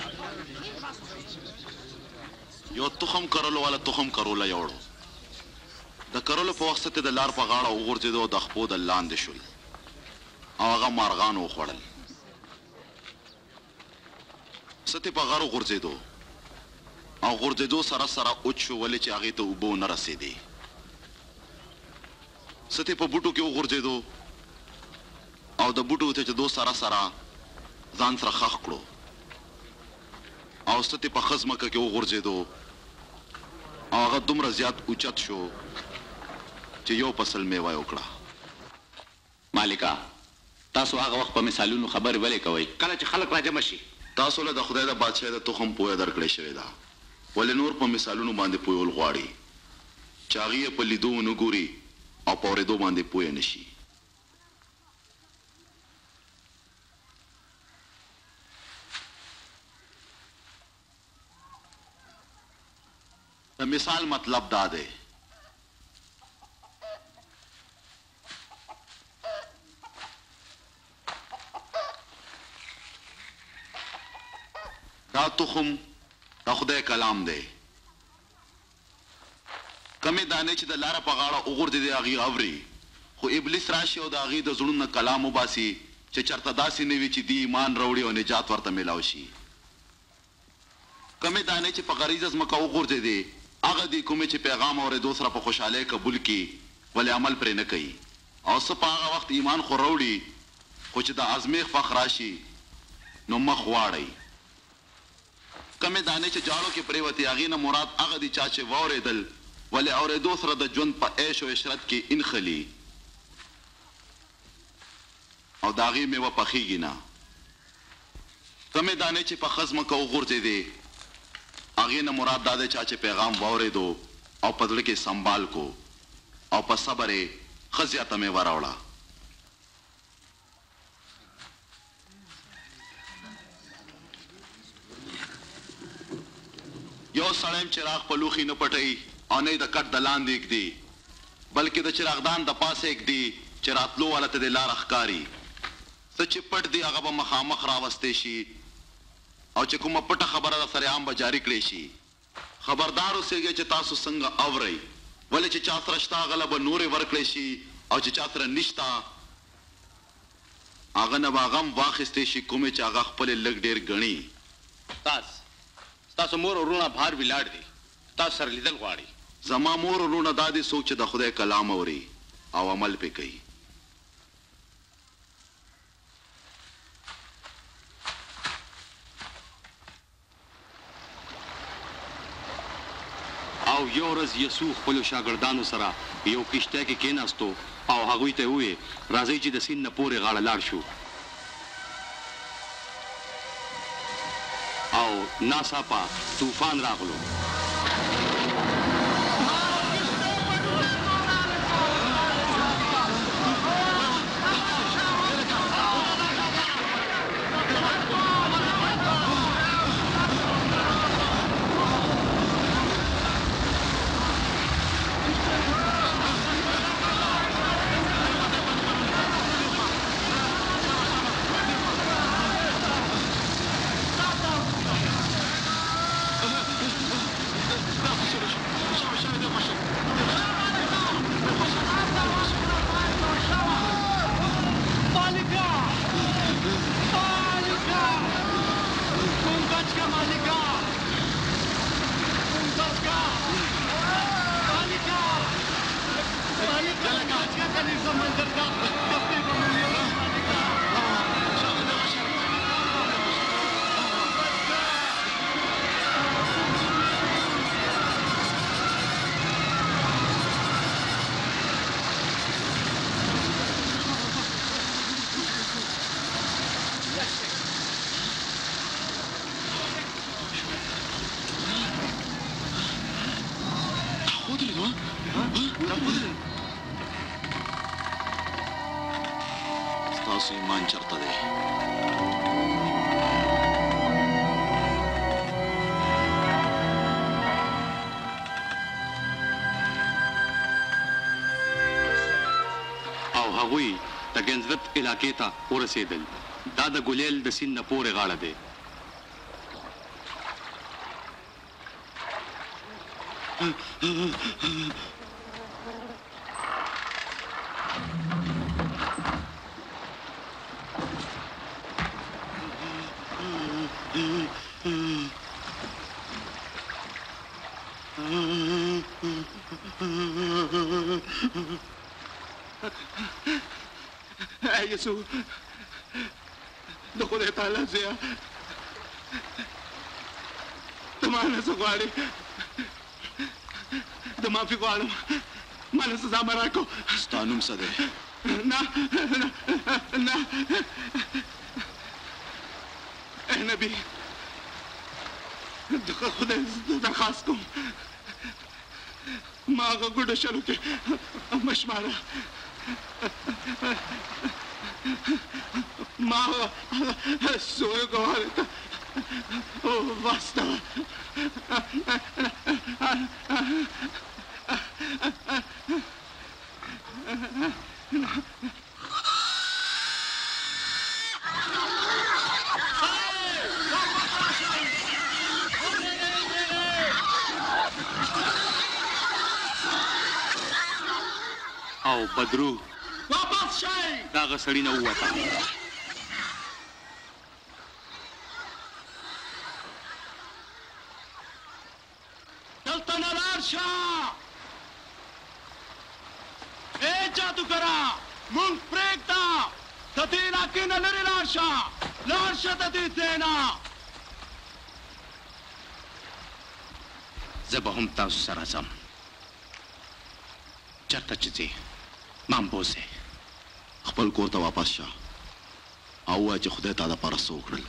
یو تخم کرلو والا تخم کروله یوړو. د کرلو په وخت ته د لار په غاړه وغورځېدو او د خپو د لاندې شول او هغه مارغان وخوړل. ستې په غاړه وغورځېدو او غورځېدو سره سره اوچ شو ولې چې هغې ته اوبه ونه رسېدې. ستې په بوټو کې وغورځېدو او د بوټو وچېدو سره سره ځان سره خښ کړو او ستې په ښه ځمکه کې وغورځېدو او هغه دومره زیات اوچت شو چې یو فصل میوه یې وکړه. مالکا تاسو هغه وخت په مثالونو خبرې ولې کوئ کله چې خلک راجمع شي؟ تاسو له د خدای د بادشاهۍ د تخم پوهه درکړې شوې ده ولې نور په مثالونو باندې پوهول غواړي چې هغې یې په لیدو ونه ګوري او په اورېدو باندې پوه نه شي. د مثال مطلب دا دی دا تخم د خدای کلام دی. کمې دانې چې د لاره په غاړه وغورځېدې هغې اوري خو ابلیس راشي او د هغې د زړونو نه کلام وباسي چې چېرته داسې نه وي چې دی ایمان راوړي او نجات ورته میلاو شي. کمې دانې چې په غریزه ځمکه وغورځېدې هغه دي کومې چې پیغام اورېدو سره په خوشحالۍ قبول کړي ولې عمل پرې نه کوي او څه په هغه وخت ایمان خو راوړي خو چې د ازمیښت وخت راشي نو مخ واړئ. کمې دانې چې جاړو کې پرېوتې هغې نه مراد هغه دي چا چې واورېدل ولې اورېدو سره د ژوند په عیش او عشرت کې انخلي او د هغې میوه پخېږي نه. کمې دانې چې په ښه ځمکه وغورځېدې هغې نه مراد دا دی چا چې پیغام واورېدو او په زړه کې سنبال کو او په صبر یې ښه زیاته میوه راوړه. یو سړی چراغ په لوښي نه پټوي او نه یې د کټ د لاندې ږدي بلکې د چراغدان د پاسه ږدي چې راتلو والا ته د لاره ښکاري. څه چې پټ دی هغه به مخامخ راوستی شي او چې کومه پټه خبره د سریعام به جاري کړی شي. خبردار اوسېږئ چې تاسو څنګه اورئ ولې چې چا سره شته هغه له به نورې ورکړی شي او چې چا سره نشته هغه نه به هغه هم واخیستی شي کومې چې هغه خپلې لږ ډېر ګڼي. تاسو ستاسو مور ورونه بهر ولاړ دي تاسو سره لیدل غواړي. زما مور ورونه دا دي څوک چې د خدای کلام اوري او عمل پې کوي. او او یو ورځ یسوع خپلو شاګردانو سره یو کشته کې کېناستو او هغوی ته وویل راځئ چې د سیند نه پورې غاړه لاړ شو او ناڅاپه طوفان راغلو ستاسو ایمان چرته دی؟ او هغوی د ګنزرت علاقې ته ورسېدل. دا د ګلیل د سیند نه پورې غاړه دی. اے یسوع د خدای تعالی زویه ته مانه څه غواړې؟ د معافي غواړم، مانه سزا مه راکړو. ستا نوم څه دی؟ نه نه اے نبي د خدای درخواست کوم ما هغه ګوډه شلو کې مه شماره، ما سوی ګوهر ته واستوه. او بدرو واپس شئ. دا هغه سړي نه ووته. دلته نه لاړ شه. ای جادوګره مونږ پرېږده، د دې علاقې نه لرې لاړ شه، لاړ شه د دې ځای نه. زه به هم تاسو سره ځم. چېرته چې ځې ما هم بوځې. خپل کور ته واپس شه او ووایه چې خدای تا دپاره څه وکړل.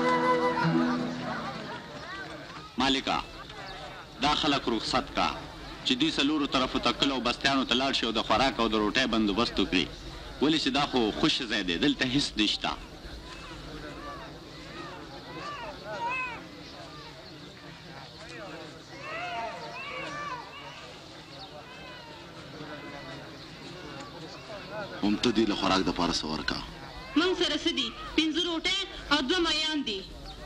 مالکه دا خلک رخصت کا، چې دوی څلورو طرفو ته کلو بستیانو ته لاړ شي او د خوراک او د روټۍ بندوبست وکړي، ولې چې دا خو خوش ځای دی، دلته هېڅ نشته. هم ته دوی له خوراک دپاره څه ورکړه. موږ سره څه دي؟ پنځه روټۍ او دوه مایان دي.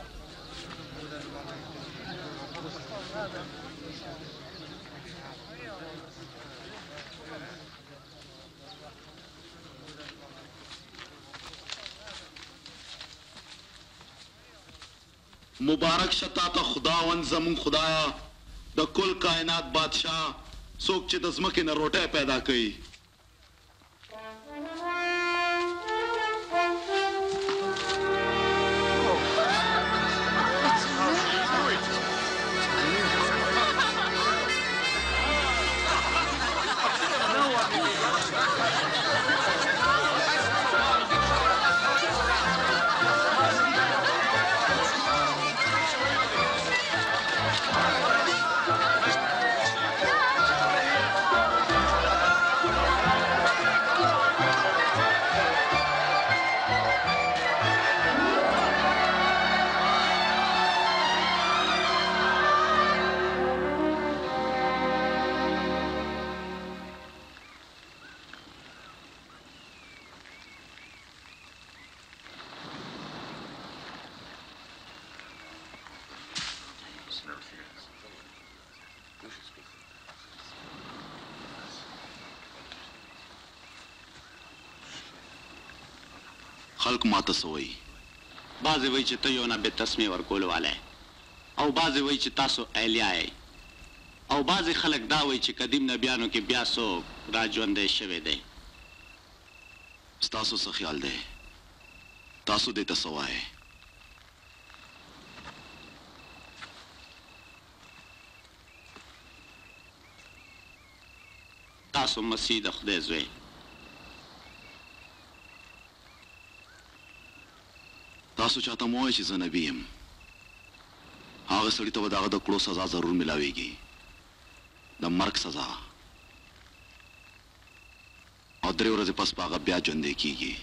مبارک شتا ته خداوند زمون خدایا د کل کائنات بادشاہ څوک چې د ځمکې نه روټۍ پیدا کوي. خلق ماته څه وایي؟ بعضې وایي چې ته یو نابد تسمې ورکولو والی او بعضې وایي چې تاسو ایلیا یې او بعضې خلک دا وایي چې قدیم نبیانو کې بیا څوک را ژوندی شوی دی. ستاسو څه خیال دی؟ تاسو دې ته څه وایئ؟ تاسو مسیح د خدای زوی. تاسو چاته مو وایئ چې زه نبي یم، هغه سړي ته به د هغه د کړو سزا ضرور میلاویږي، د مرګ سزا، او درې ورځې پس به هغه بیا ژوندی کیږي.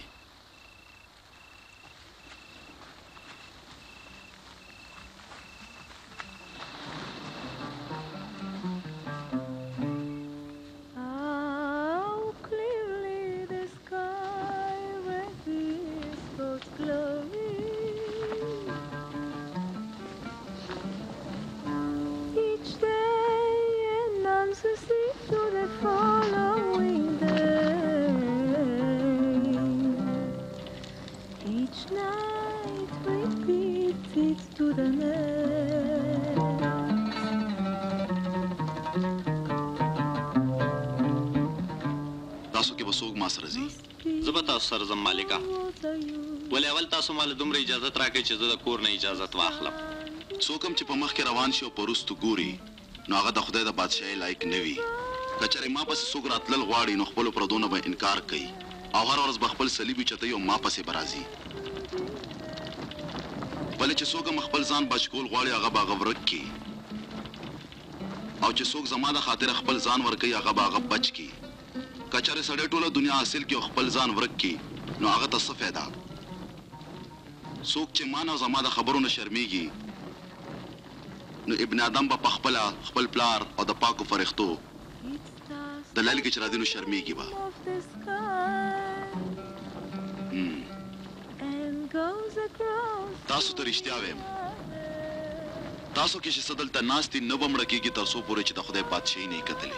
سره زم مالکه، ولې اول تاسو مال دومره اجازت راکړئ چې زه د کور نه اجازت واخلم. څوک هم چې په مخکې روان شي او په وروستو ګوري نو هغه د خدای د بادشاهۍ لایق نه وي. که چېرې ما پسې څوک راتلل غواړي نو خپلو پردو نه به انکار کوي او هر ورځ به خپل صلیب اوچتوي او ما پسې به راځي. بلې چې څوک هم خپل ځان بچ کول غواړي هغه به هغه ورک کړي، او چې څوک زما د خاطره خپل ځان ورکوي هغه به هغه بچ کړي. که چېرې سړی ټوله دنیا حاصل کړي او خپل ځان ورک کړي نو هغه ته څه فایده؟ څوک چې ما نه او زما د خبرو نه شرمېږي نو ابن آدم به په خپله خپل پلار او د پاکو فرښتو د لالي کې چې راځي نو شرمېږي به. تاسو ته رښتیا وایم، تاسو کې چې څه دلته ناست دي نه به مړه کېږي تر څو پورې چې د خدای بادشاهي نه یې کتلې.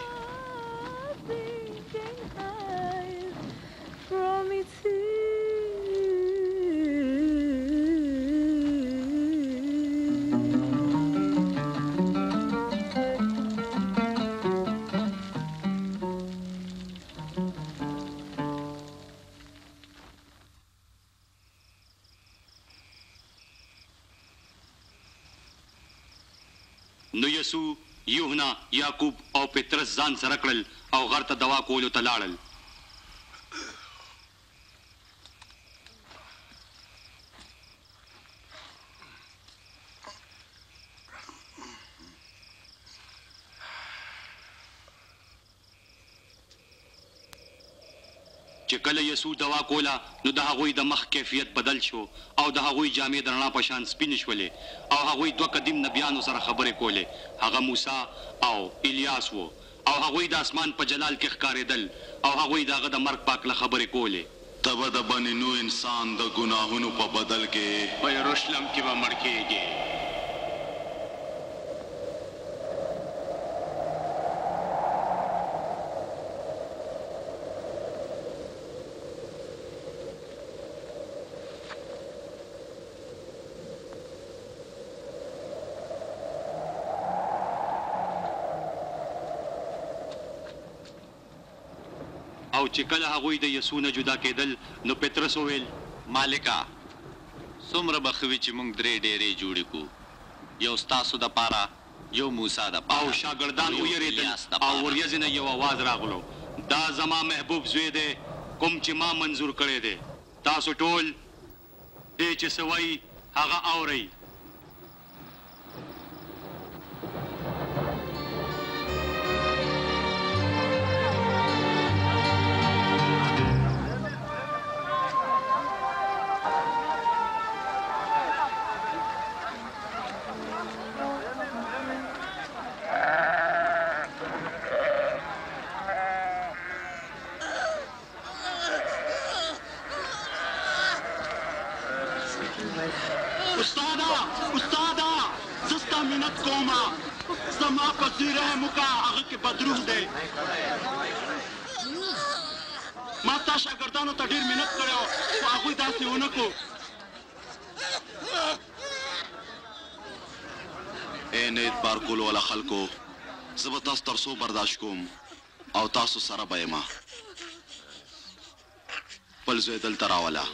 نو یسوع، یوحنا، یعقوب او پطرس ځان سره کړل او غر ته دوا کولو ته لاړل. چې کله یسوع دوا کوله نو د هغوی د مخ کیفیت بدل شو او د هغوی جامې د رڼا په شان سپینې شولې او هغوی دوه قدیم نبیانو سره خبرې کولې، هغه موسی او الیاس و او هغوی د اسمان په جلال کې ښکارېدل او هغوی د هغه د مرګ په هکله خبرې کولې. ته به د بني نوح انسان د ګناهونو په بدل کې په یروشلم کې به مړ کېږي. او چې کله هغوی د یسوع نه جدا کېدل نو پطرس وویل مالکه څومره به ښه وي چې موږ درې ډېرې جوړې کړو، یو ستاسو دپاره، یو موسی دپاره او شاګردان ویرېدل او وریځې نه یو اواز راغلو، دا زما محبوب زوی دی کوم چې ما منظور کړی دی، تاسو ټول دې چې څه وایي هغه اورئ. استادا استادا زستا منت کوما زما په زیره موکا هغه کې بدروح دی. ما تا شاګردانو ته ډېر منت کړی و خو هغوی داسې ونه کړو. ای نه اعتبار کولو والا خلکو، زه به تاسو تر څو برداشت کوم او تاسو سره به یم. خپل زوی دلته راوله.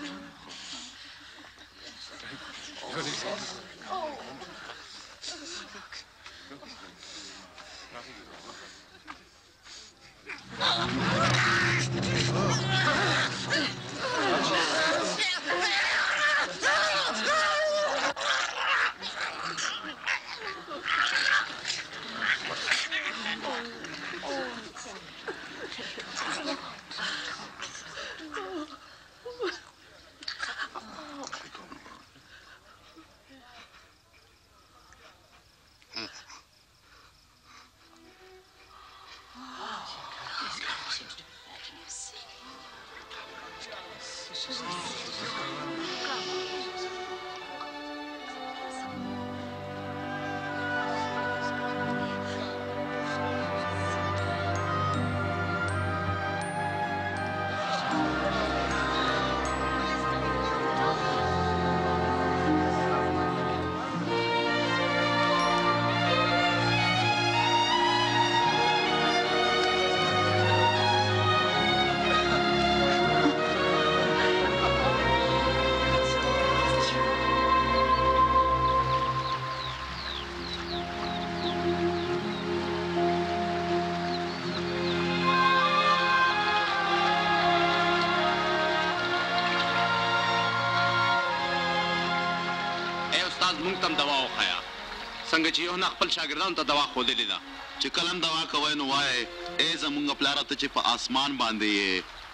موږ ته هم دوا وښیه څنګه چې یو نه خپل شاګردانو ته دوا ښودلې ده. چې کله هم دوا کوئ نو وایئ ای زمونږ پلاره ته چې په اسمان باندې یې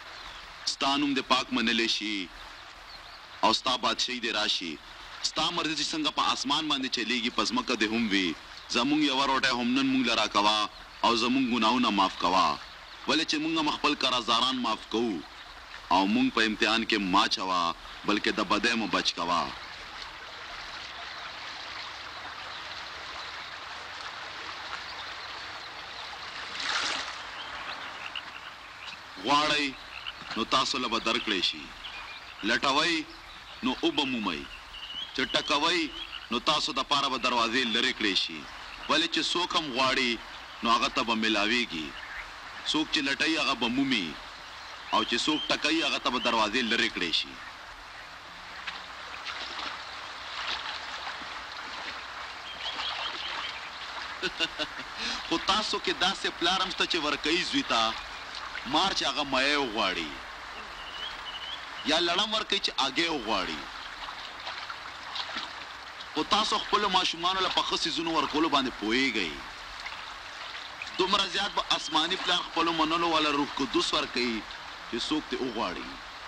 ستا نوم دې پاک منلی شي او ستا بادشاهي دې راشي، ستا مرضي چې څنګه په اسمان باندې چلیږي په ځمکه دې هم وي. زمونږ یوه روټۍ هم نن مونږ له راکوه او زمونږ ګناهونه معاف کوه، ولې چې مونږ هم خپل قرضداران معاف کوو او مونږ په امتحان کې ما چوه بلکې د بدۍ مو بچ کوه. غواړئ نو تاسو له به درکړی شي، لټوئ نو اوبه مومئ، چې ټکوئ نو تاسو دپاره به دروازې لرې کړی شي، ولې چې څوک هم غواړي نو هغه ته به میلاویږي، څوک چې لټوي هغه به مومي او چې څوک ټکوي هغه ته به دروازې لرې کړی شي. خو تاسو کې داسې پلار هم شته چې ورکوي زوی ته مار چې هغه مایه وغواړي یا لړم ورکوي چې اګې وغواړي. خو تاسو خپلو ماشومانو له په ښه څیزونو ورکولو باندې پوهیږئ. دومره زیات به آسماني پلار خپلو منلو والا روح قدوس ورکوي چې څوک دې وغواړي.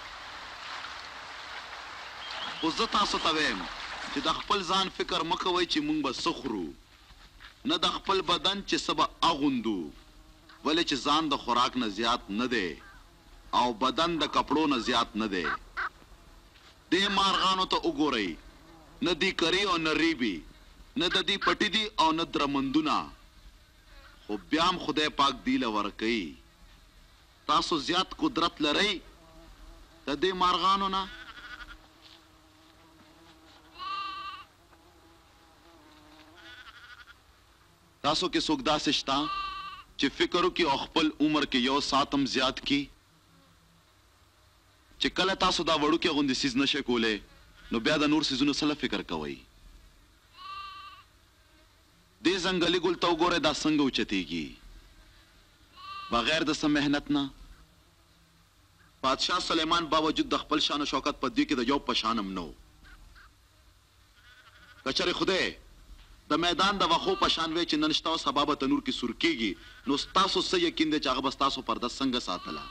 خو زه تاسو ته وایم چې د خپل ځان فکر مه کوئ چې موږ به څه خورو، نه د خپل بدن چې څه به اغوندو، ولې چې ځان د خوراک نه زیات نه دی او بدن د کپړو نه زیات نه دی. دې مارغانو ته وګورئ، نه دی کری او نه ریبي، نه د دې پټي دي او نه درمندونه، خو بیا هم خدای پاک دی له ورکوي. تاسو زیات قدرت لرئ د دې مارغانو نه؟ تاسو کې څوک داسې شته چې فکر وکړي او خپل عمر کې یو ساعت هم زیات کړي چې کله تاسو دا وړوکی غوندې څیز نشئ کولی نو بیا د نور څیزونو څه فکر کوئ؟ دې ځنګلي ګل ته وګورئ دا څنګه اوچتېږي بغیر د څه محنت نه. بادشاه سلیمان باوجود د خپل شان و شوکت په دې کې د یو په شان هم نه و. که چېرې خدای د میدان د وښو په شان وی چې نن شته او سبا به تنور کې سور کېږي نو ستاسو څه یقین دی چې هغه به ستاسو پرده څنګه ساتله؟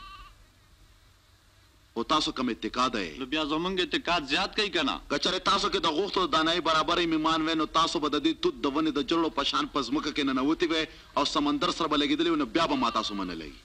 خو تاسو کوم اتقاد دی نو بیا زمونږ اتقاد زیات کوي که نه؟ که چېرې تاسو کې د غوښتو د دانایي برابرې میمان وی نو تاسو به د دې توت د ونې د جړو په شان په ځمکه کې ننوتې وی او سمندر سره به لګېدلې وي نو بیا به ما تاسو منلی.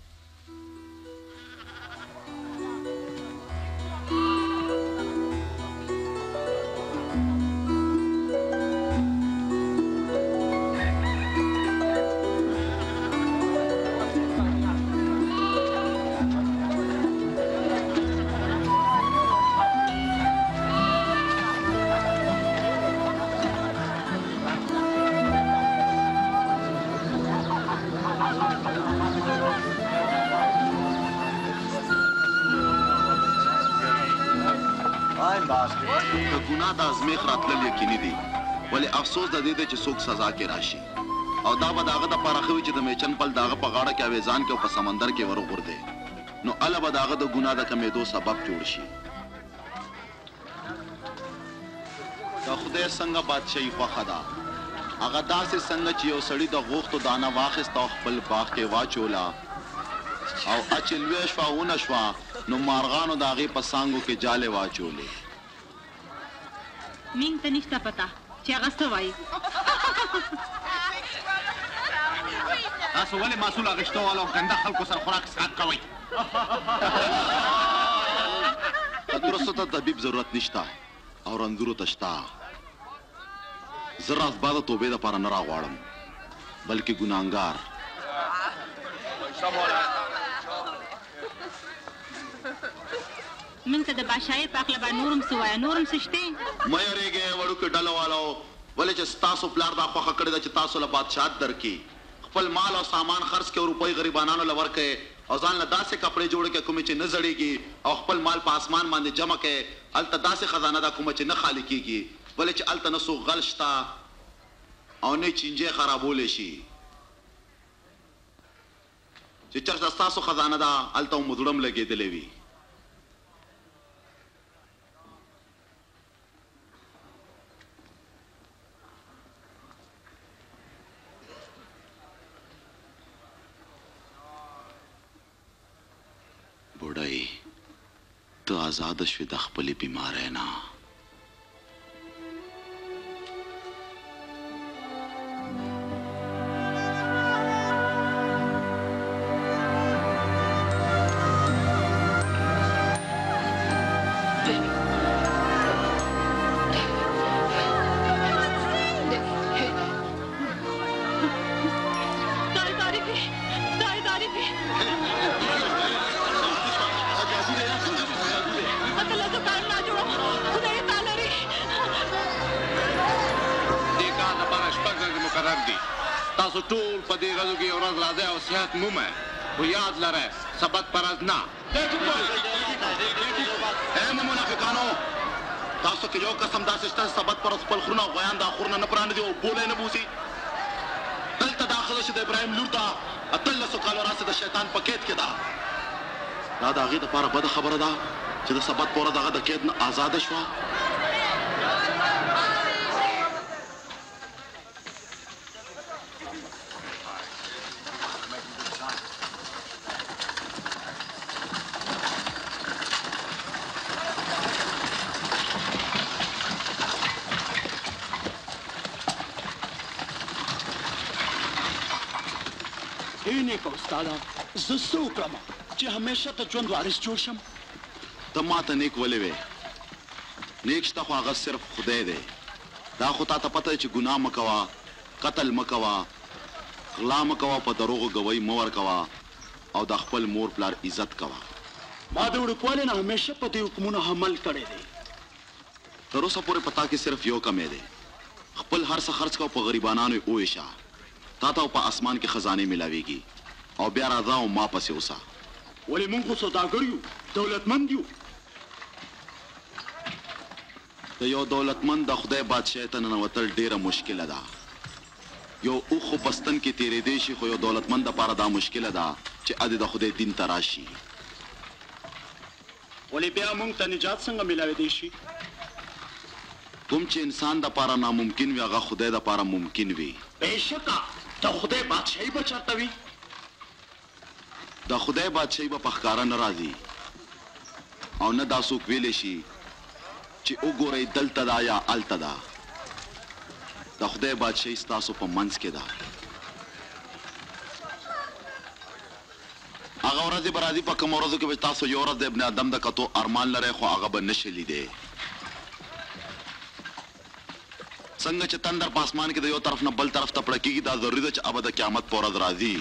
د ازمیخ راتلل یقیني دي ولې افسوس د دې دی چې څوک سزا کې راشي او دا به د هغه دپاره ښه وي چې د میچن پل د هغه په غاړه کې اویزان کې او په سمندر کې ورغورځي نو هله به د هغه د ګناه د کمېدو سبب جوړ شي. د خدای څنګه بادشاهي خوښه ده هغه داسې څنګه چې یو سړي د غوښتو دانه واخیسته او خپل باغ کې واچوله او اچې لویه شوه ونه شوه نو مارغانو د هغې په څانګو کې جالې واچولې. مینګ ته نشته پته چې هغه څه وایي. تاسو ولې مسؤل اخیستو والا او ګنده خلکو سره خوراک څښاک کوئ؟ تدرسو ته طبیب ضرورت نشته او رنځورو ته شته. زه راز باده توبې دپاره نه راغواړم بلکې ګناهګار. موږ ته د بادشاهۍ په هکله به نورم څه وایه نورم څه شتې؟ مه یېرېږئ وړوکې ډله والو ولې چې ستاسو پلار دا خوښه کړې ده چې تاسو له بادشاهت درکړي خپل مال او سامان خرڅ کړئ او روپۍ غریبانانو له ورکړئ او ځان له داسې کپړې جوړې کړئ کومې چې نه زړېږي او خپل مال په اسمان باندې جمع کړئ. هلته داسې خزانه ده کومه چې نه خالي کېږي ولې چې هلته نه څوک غل شته او نه چینجې خرابولی شي. چې چېرته ستاسو خزانه ده هلته مو زړه م لګېدلی وي. بوډۍ ته آزاده شوې د خپلې بیمارۍ نه. تاسو ټول په دې غزو کې یو ورځ راځئ او صحت مومئ خو یاد لرئ سبت پر ورځ نه. ای مو منافقانو تاسو کې یو قسم داسې شته سبت پر ورځ خپل خرونه او غویان دا خرونه نه پرانیدي او بولی نه بوسي. دلته دا ښځه چې د ابراهیم لور ده اتلسو کالو راڅې د شیطان په قید کې ده. دا د هغې دپاره بده خبره ده چې د سبت په ورځ هغه د قید نه آزاده شوه. اے نیک استاده زه څه وکړم چې همیشه د ژوند وارث جوړ شم؟ ته ماته نیک ولې وې؟ نیک شته خو هغه صرف خدای دی. دا خو تا ته پته ده چې ګناه مه کوه، قتل مه کوه، غلا مه کوه، په دروغو ګوۍ مه ورکوه او د خپل مور پلار عزت کوه. ما د وړوکوالي نه همیشه په دې حکمونو عمل کړی دی. تر اوسه پورې په تا کې صرف یو کمی دی، خپل هر څه خرڅ کوه، په غریبانانو یې وویشه. تا ته په اسمان کې خزانې میلاویږي او بیا راځه او ما پسې اوسه. ولې موږ خو سوداګر یو، دولتمند یو. د یو دولتمند د خدای بادشاهۍ ته ننوتل ډېره مشکله ده. یو اوښ خو په ستن کې تېرېدی شي، خو یو دولتمند دپاره دا مشکله ده چې ادې د خدای دین ته راشي. ولې بیا موږ ته نجات څنګه میلاویدی شي؟ کوم چې انسان دپاره ناممکن وي هغه خدای دپاره ممکن وي. بېشکه د خدای بادشاهي به چېرته وي؟ د خدای بادشاهي به په ښکاره نه راځي او نه دا څوک ویلی شي چې وګورئ دلته ده یا هلته ده. د خدای بادشاهي ستاسو په منځ کې ده. هغه ورځې به راځي په کومو ورځو کې به تاسو یو ورځ د ابن آدم د کتو ارمان لرئ خو هغه به نشئ لیدی. څنګه چې تندر په اسمان کې د یو طرف نه بل طرف ته پړه کېږي، دا ضروري ده چې ابه د قیامت په ورځ راځي.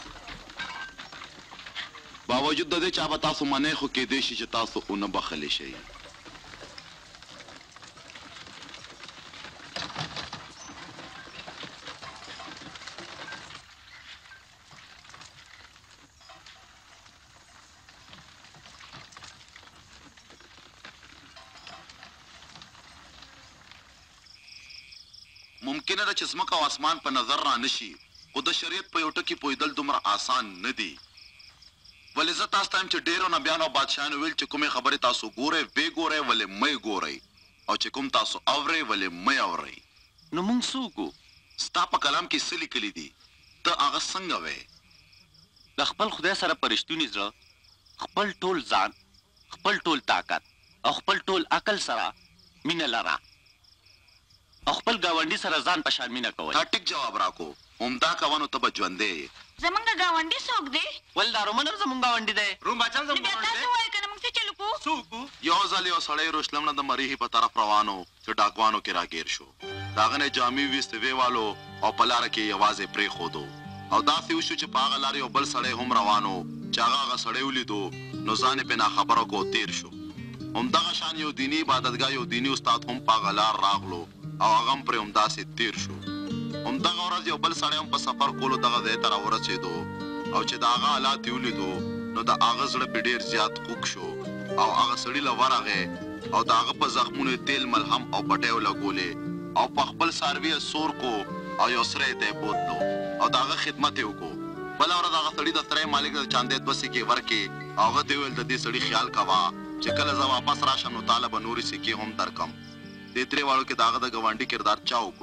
باوجود د دې چې ابه تاسو منئ خو کېدی شي چې تاسو ونه بخښلی شئ. ممکنه ده چې ځمکه او اسمان په نظر را نشي، خو د شریعت په یو ټکي پوهېدل دومره آسان نه دي. ولې زه تاسو ته یم چې ډېرو نبیانو او بادشاهانو ویل چې کومې خبرې تاسو ګورئ ویې ګورئ ولې مه ګورئ، او چې کوم تاسو اورئ ولې مه اورئ. نو موږ څه وکړو؟ ستا په کلام کې څه لیکلي دي؟ ته هغه څنګه وې؟ د خپل خدای سره په رښتوني زړه، خپل ټول ځان، خپل ټول طاقت او خپل ټول عقل سره مینه لره او خپل ګاونډي سره ځان په شان مینه کوئ. تا ټیک جواب راکو، عمدا کوه نو ته به ژوندی یې. زمونږ ګاونډي څوک دی؟ ول دا رومن هم زمونږ ګاونډي دی. روم باچا هم زمونږ بیا ګاونډي تاسو وایئ که نه موږ څه چل وکړو؟ څه وکړو؟ یو ځل یو سړی روشلم نه د مریخي په طرف روانو چې ډاکوانو کې راګیر شو. د هغه نه جامې ویستې ویوالو او په لاره کې یوازې پرېښودو او داسې وشو چې په هغه لارې یو بل سړی هم روانو چې هغه هغه سړی ولیدو نو ځان یې پرې ناخبره کړو تېر شو. همدغه شان یو دیني عبادتګاه یو دیني استاد هم په هغه لار راغلو او هغه هم پرې همداسې تېر شو. همدغه ورځ یو بل سړی هم په سفر کولو دغه ځای ته راورسېدو او چې د هغه حالات یې ولیدو نو د هغه زړه پرې ډېر زیات خوږ شو او هغه سړي له ورغې او د هغه په زخمونو یې تیل ملهم او پټۍ ولګولې او په خپل څاروي یې سور کو او یو سری ته یې بوتلو او د هغه خدمت یې وکړو. بله ورځ هغه سړي د سرای مالک د چاندې دوه سکې ورکړې او هغه ته یې وویل د دې سړي خیال کوه چې کله زه واپس راشم نو تاله به نورې سکې هم درکم. دې درې واړو کې د هغه د ګاونډي کردار چا وکړو؟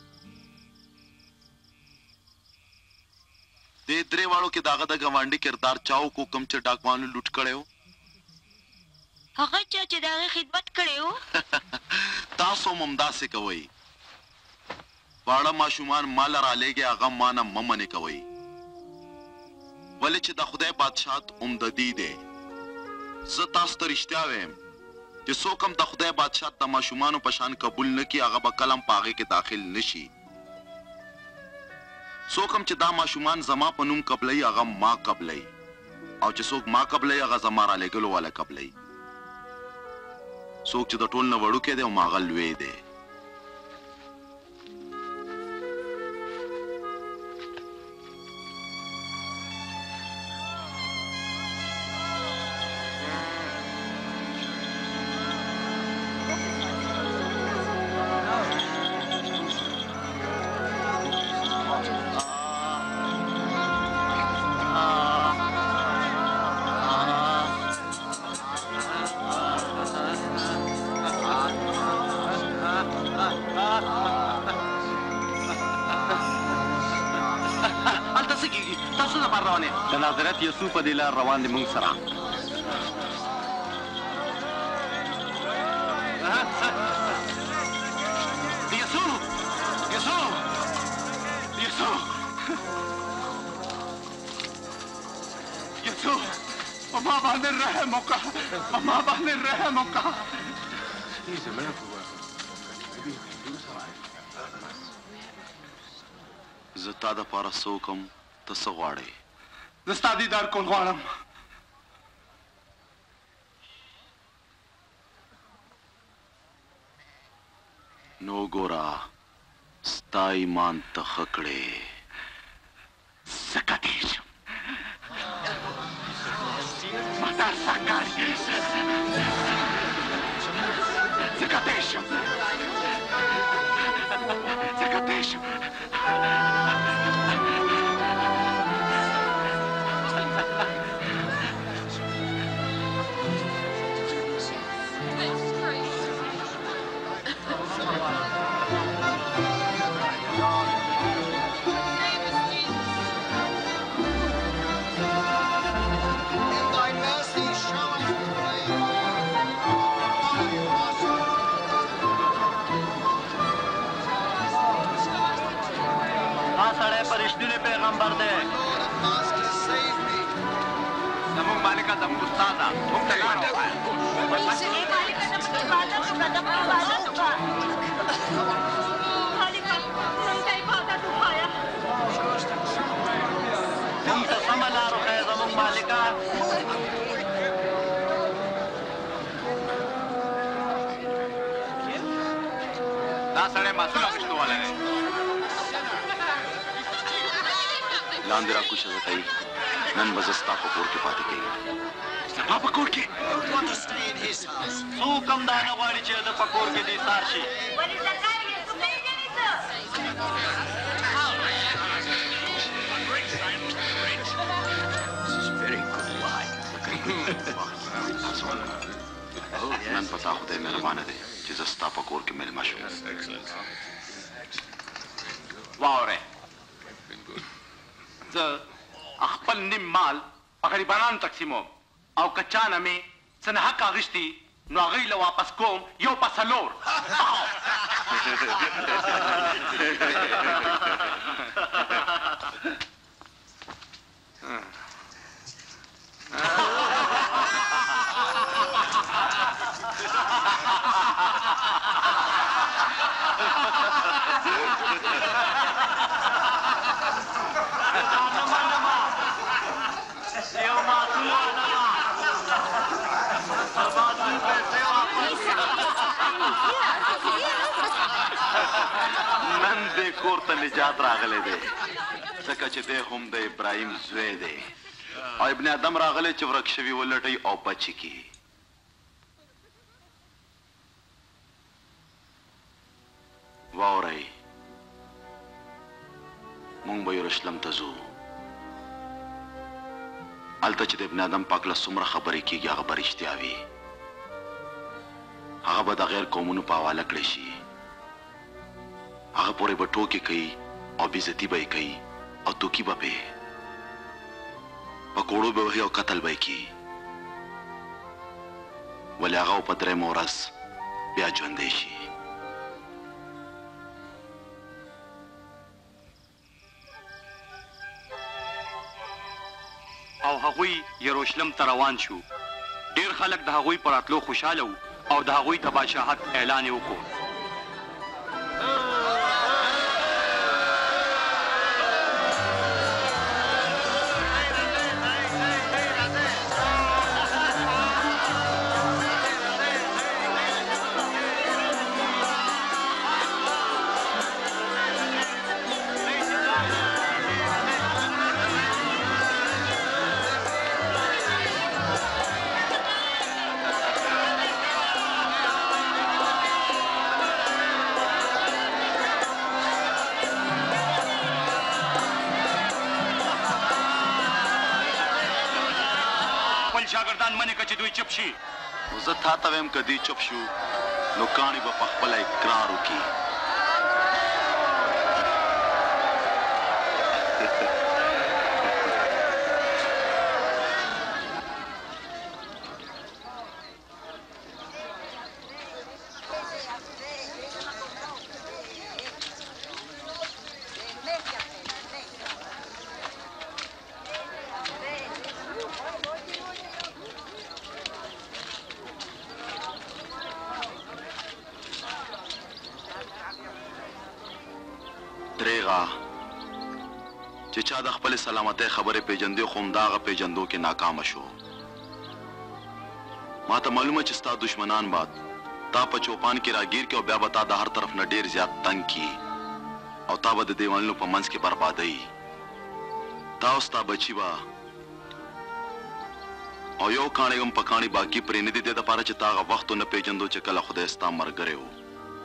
دې درې واړو کې د هغه د ګاونډي کردار چا وکړو کوم چې ډاکوانو لوټ کړی و؟ هغه چا چې د هغې خدمت کړی و. تاسو هم همداسې کوئ. واړه ماشومان ما له رالېږئ هغه ما نه مه منې کوئ، ولې چې د خدای بادشاهت عمددي دی. زه تاسو ته رښتیا وایم چې څوک هم د خدای بادشاهت د ماشومانو په شان قبول نه کړي هغه به کله هم په هغې کې داخل نه شي. څوک هم چې دا ماشومان زما په نوم قبلوي هغه ما قبلوي او چې څوک ما قبلوي هغه زما رالېږلو والا قبلوي. څوک چې د ټول نه وړوکی دی او هغه لوی دی. حضرت یسوع په دې لار روان دی موږ سره. یسوع یسوع یسوع باندې رحم وکړه په ما باندې رحم وکړه زه تا دپاره څه وکړم ته څه غواړې زه ستا دیدار کول غواړم نو ګوره ستا ایمان ته ښه کړې زه کتی شم ما دا سکاري زه کتی شم زه کتی شم فرشتونه پیغمبر دی زموږ مالکه زموږ استاد ده موږ ته لاره وښایه مالکه زموږ عبادت وکړه زموږ عبادت وکړه مالکه موږ ته عبادت وښایه موږ ته سمه لار وښایه زموږ مالکه دا سړی معصول اخیستو والی دی لاندې را کوشه زکوي نن به زه ستا په کور کې پاتې کېږم زما په کور کې څوک هم دا نه غواړي چې د په کور کې دې ایثار شي ولې زکار یې څوک نه پېژنې ته نن په تا خدای مهربانه دی چې زه ستا په کور کې مېلمه شوم واورئ زه خپل نیم مال په غریبانو تقسیموم او که چا نه مې څه نه حق اخیستي نو هغوی له واپس کوم یو په څلور نن دې کور ته نجات راغلی دی ځکه چې دی هم د ابراهیم زوی دی او ابن ادم راغلی چې ورک شوي ولټوي او بچ یې کړي واورئ مونږ به یروشلم ته ځو هلته چې د ابن ادم پاک له څومره خبرې کېږي هغه به رښتیا وي هغه به د غیر قومونو په حواله کړی شي هغه پورې به ټوکې کوي او بېزتي به یې کوي او توکي به پې په کوړو به وهي او قتل به یې کړي ولې هغه په درېیمه ورځ بیا ژوندی شي او هغوی یروشلم ته روان شو ډېر خلک د هغوی په راتلو خوشحاله وو او د هغوی د بادشاهت اعلان یې وکړو شاګردان منې که چې دوی چپ شي نو زه تا ته وایم که دوی چپ شو نو کاڼي به په خپله اقرار وکړي دریغه چې چا د خپل سلامتۍ خبرې پیژندې خو همدغه پیژندو کې ناکامه شو. ما ته معلومه چې ستا دشمنان به تا په چوپان کې راګیر کې او بیا به تا د هر طرف نه ډېر زیات تنګ کي او تا به د دیوالونو په منځ کې بربادوي. تا او ستا بچي به او یو کاڼی هم په کاڼي باقي پرې نه دي دې دپاره چې تا هغه وخت ونه پیژندو چې کله خدای ستا ملګری و.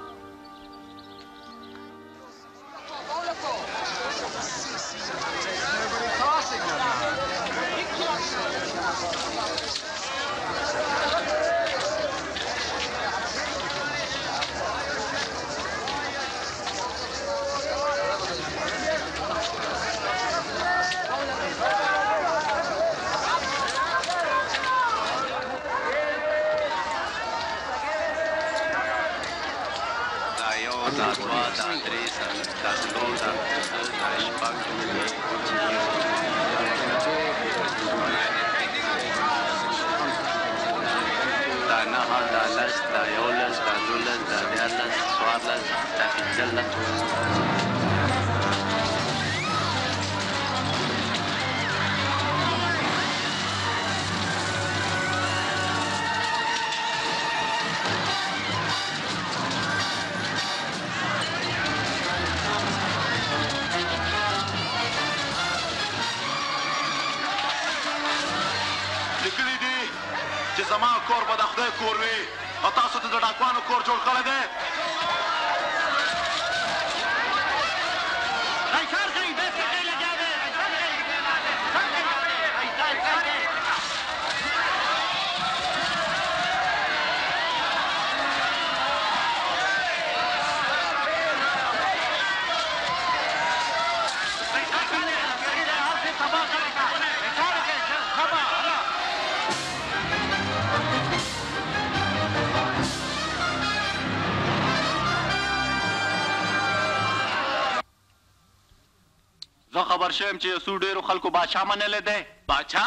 خبر شوم چې یسوع ډېرو خلکو باچا منلی دی. باچا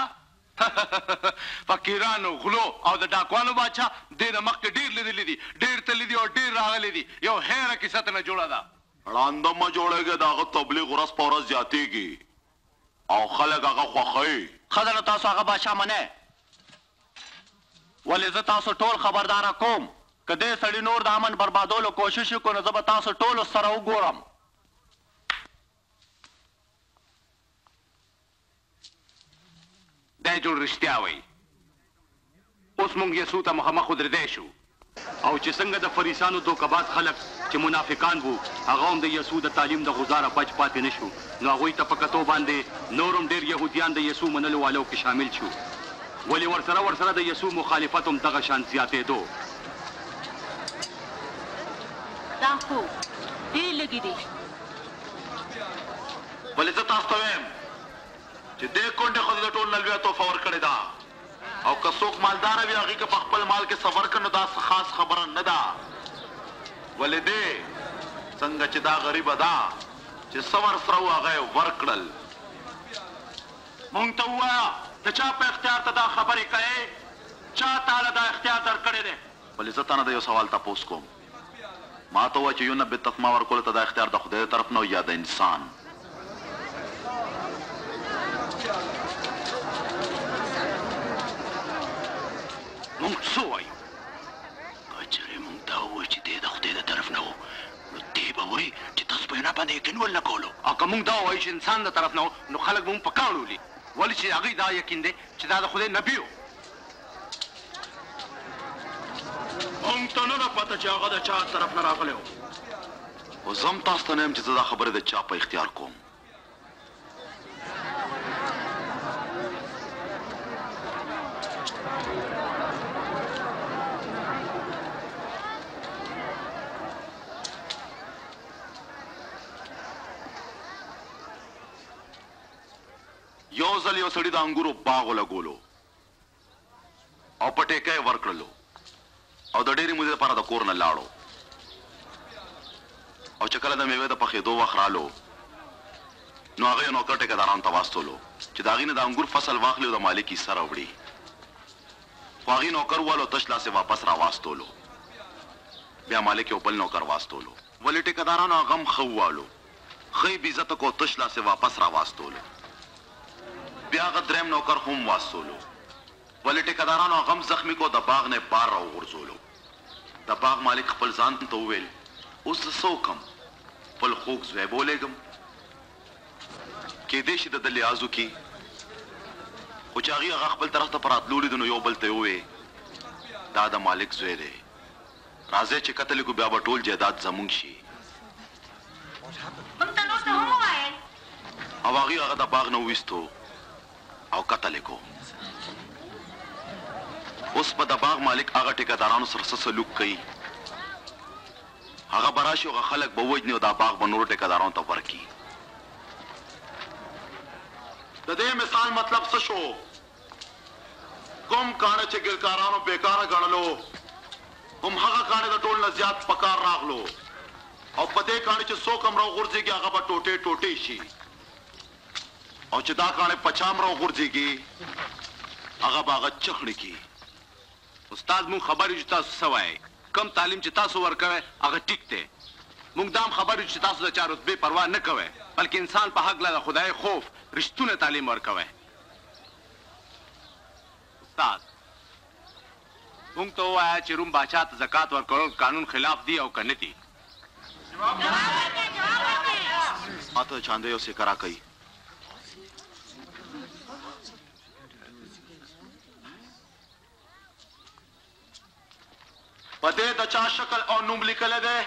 فقیرانو غلو او د ډاکوانو باچا دې نه مخکې ډېر لیدلي دي، ډېر تللي دي او ډېر راغلي دي. یو هیره کیسه ترنه جوړه ده. ړانده مه جوړېږه، د هغه تبلیغ ورځ په ورځ زیاتېږي او خلک هغه خوښوي. ښه نو تاسو هغه باچا منئ؟ ولې زه تاسو ټول خبرداره کوم که دې سړي نور د امن بربادولو کوشش وکړو نو زه به تاسو ټولو سره وګورم. دی جوړ رښتیا وایي. اوس موږ یسوع ته مخامخ ودرېدی شو او چې څنګه د فریسانو دوکهباز خلک چې منافقان وو هغه هم د یسوع د تعلیم د غزاره بچ پاتې نه شو، نو هغوی ته په کتو باندې نور هم ډېر یهودیان د یسوع منلو والو کې شامل شو. ولې ورسره ورسره د یسوع مخالفت هم دغه شان زیاتېدو. دا خو ډېر لږې دي. ولې زه تاسو ته وایم چې دې کونډې ښځې د ټول نه لویه تحفه ورکړې ده او که څوک مالداره وي هغې که په خپل مال کې صبر کړي نو دا څه خاص خبره نه ده. ولې دې څنګه چې دا غریبه ده چې څه ورسره وو هغه یې ورکړل. مونږ ته ووایه د چا په اختیار ته دا خبرې کوې؟ چا تاله دا اختیار درکړی دی؟ ولې زه تا نه د یو سوال تپوس کوم. ما ته ووایه چې یو نه بېتسما ورکولو ته دا اختیار د خدای د طرف نه یا د انسان؟ مونږ څه وایو؟ که چېرې مونږ دا ووایو چې دی د خدای د طرف نه و نو دی به وایي چې تاسو په یې باندې یقین ول نه کولو. او که مونږ دا ووایو چې انسان د طرف نه و نو خلک به مونږ په کاڼ ولي، ولې چې هغوی دا یقین دی چې دا د خدای نبي و. مونږ ته نه ده پته چې هغه د چا طرف نه راغلی و. خو زه هم تاسو ته نه یم چې زه دا خبرې د چا په اختیار کوم. یو ځل یو سړي د انګورو باغ ولګولو او په ټیکه یې ورکړلو او د ډېرې مودې لپاره د کور نه لاړو او چې کله د میوې د پخېدو وخت رالو نو هغه یې نوکر ټیکهدارانو ته واستولو چې د هغې نه د انګور فصل واخلي او د مالک حصه راوړي. خو هغې نوکر وویل او تش لاسې واپس راواستولو. بیا مالک یو بل نوکر واستولو. ولې ټیکهدارانو هغه هم ښه ووالو، خی بیزت کو تشلا سے واپس را واستولو. بیا غدریم نوکر هم واستولو. ولی ټیکدارانو غم زخمی کو د باغ نه بار را وغورځولو. د باغ مالک خپل ځان ته وویل اوس زه څه وکم؟ خپل خوږ زوی بولېږم. کېدای شي د ده لیازو کې خو چې هغې هغه خپل طرف ته په راتلو لیدو نو یو بل ته یې ووې دا د مالک زوی دی، راځئ چې کتلې کو بیا به ټول جایداد زمونږ شي. او هغې هغه د باغ نه وویستو او کتلې کو. اوس به د باغ مالک هغه ټیکدارانو سره څه سلوک کوي؟ هغه به راشي هغه خلک به ووجني او دا باغ به نورو ټیکدارانو ته ورکړي. د دې مثال مطلب څه شو؟ کوم کاڼه چې ګلکارانو بیکاره ګڼلو هم هغه کاڼه د ټول نه زیات په کار راغلو او په دې کاڼه چې څوک هم راوغورځېږي هغه به ټوټې ټوټې شي او چې دا کاڼه په چام راوغورځېږي هغه به هغه چخڼې کي. استاد مونږ خبر یو چې تاسو څه وایئ. کم تعلیم چې تاسو ورکوئ هغه ټیک دی. مونږ دا هم خبر یو چې تاسو د چا رتبې پروا نه کوئ بلکې انسان په حق له د خدای خوف رښتونه تعلیم ورکوئ. استاد مونږ ته ووایه چې روم باچا ته زکات ورکول قانون خلاف دی او که نه دي؟ ما ته د چاندیو سکه راکوي. په دې د چا شکل او نوم لیکلی دی؟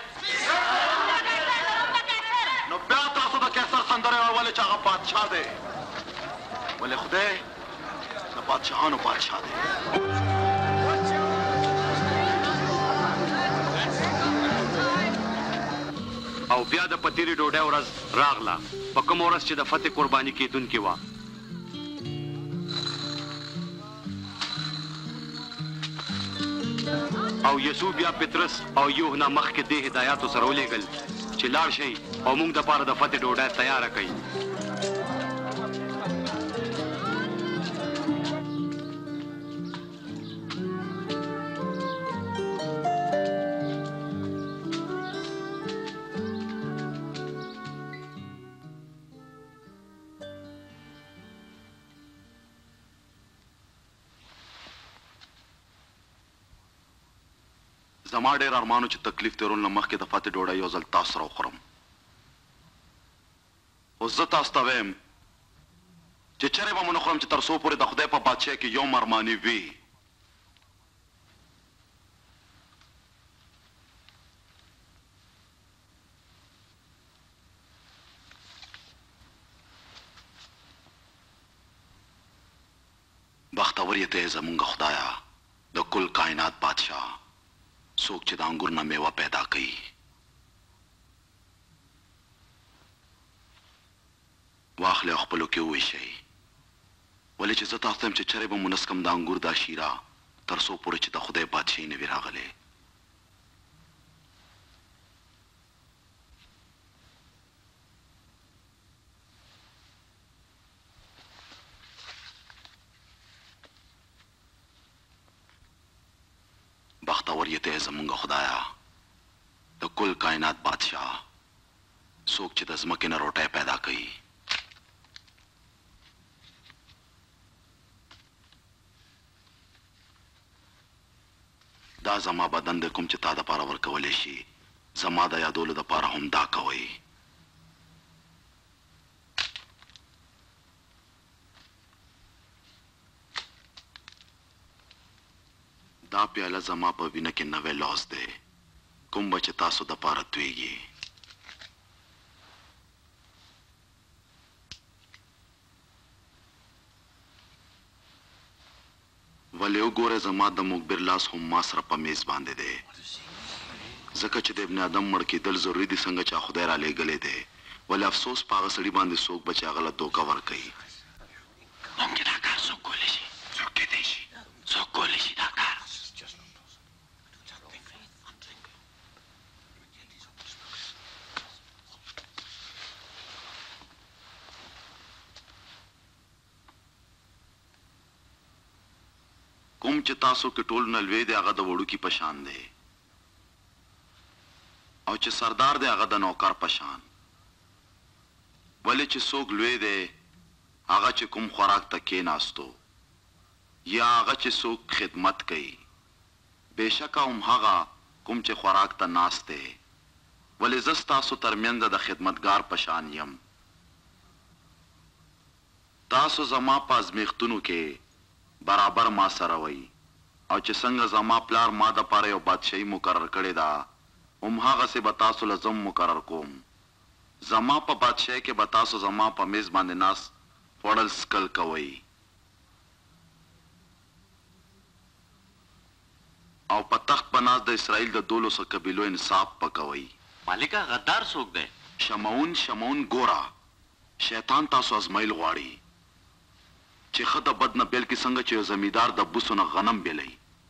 نو بیا تاسو د کیسر سندرې اورولې چې هغه بادشاه دی. ولې خدای د بادشاهانو بادشاه دی. او بیا د پتیرې ډوډۍ ورځ راغله په کومه ورځ چې د فتح قرباني کېدونکې وه. او یسوع بیا پترس او یوحنا مخکې دې هدایاتو سره ولېږل چې لاړ شئ او موږ دپاره د فتح ډوډۍ تیاره کړئ. زما ډېر ارمانو چې تکلیف تېرول نه مخکې د فتح ډوډۍ یو ځل تاسو سره وخورم. اوس زه تاسو ته وایم چې چرې به مو نه خورم چې تر څو پورې د خدای په بادشاه کې یو ارماني وي. بختور یې ته زمونږ خدایه د کل کائنات بادشاه څوک چې د انګور نه میوه پیدا کوي. واخلې او خپلو کې وویشئ. ولې چې زه تاسو ته یم چې چرې به مو نس کم د انګور دا شیره تر څو پورې چې د خدای بادشاهي نه وي راغلی. بختور یې ته زمونږ خدایه د کل کائنات بادشاه څوک چې د ځمکې نه روټۍ پیدا کوي. دا زما بدن دی کوم چې تا دپاره ورکولی شي زما د یادولو دپاره هم دا کوئ. دا پیاله زما په وینه کې نوی لاس دی کوم به چې تاسو دپاره تویږي. ولې وګوره زما د مقبر لاس هم ما سره په میز باندې دی ځکه چې د ابن آدم مړ کېدل ضروري دي څنګه چې خدای را لېږلی دی. ولې افسوس په هغه سړي باندې څوک به چې هغه له دوکه ورکوي. ممکن دا کار څوک کولی شي څوک کېدی شي څوک کولی شي دا کار. کوم چې تاسو کې ټول نه لوی دی هغه د وړوکي په شان دی او چې سردار دی هغه د نوکر په شان. ولې چې څوک لوی دی هغه چې کوم خوراک ته کېناستو یا هغه چې څوک خدمت کوي بېشکه هم هغه کوم چې خوراک ته ناست دی ولې زه ستاسو ترمنځ د خدمتګار په شان یم تاسو زما په ازمیښتونو کې برابر ما سره وئ او چې څنګه زما پلار ما دپاره یو بادشاهي مقرر کړې ده هم هغسې به تاسو له زه مقرر کوم زما په بادشاهۍ کې به تاسو زما په میز باندې ناست خوړل څکل کوئ او په تخت په ناست د اسرائیل د دولسو قبیلو انصاف پکوئ مالکه غدار څوک دی شمعون شمعون ګوره شیطان تاسو ازمایل غواړي چې ښه د بد نه بیل کې څنګه چې یو زمیندار د بوسو نه غنم بیلوي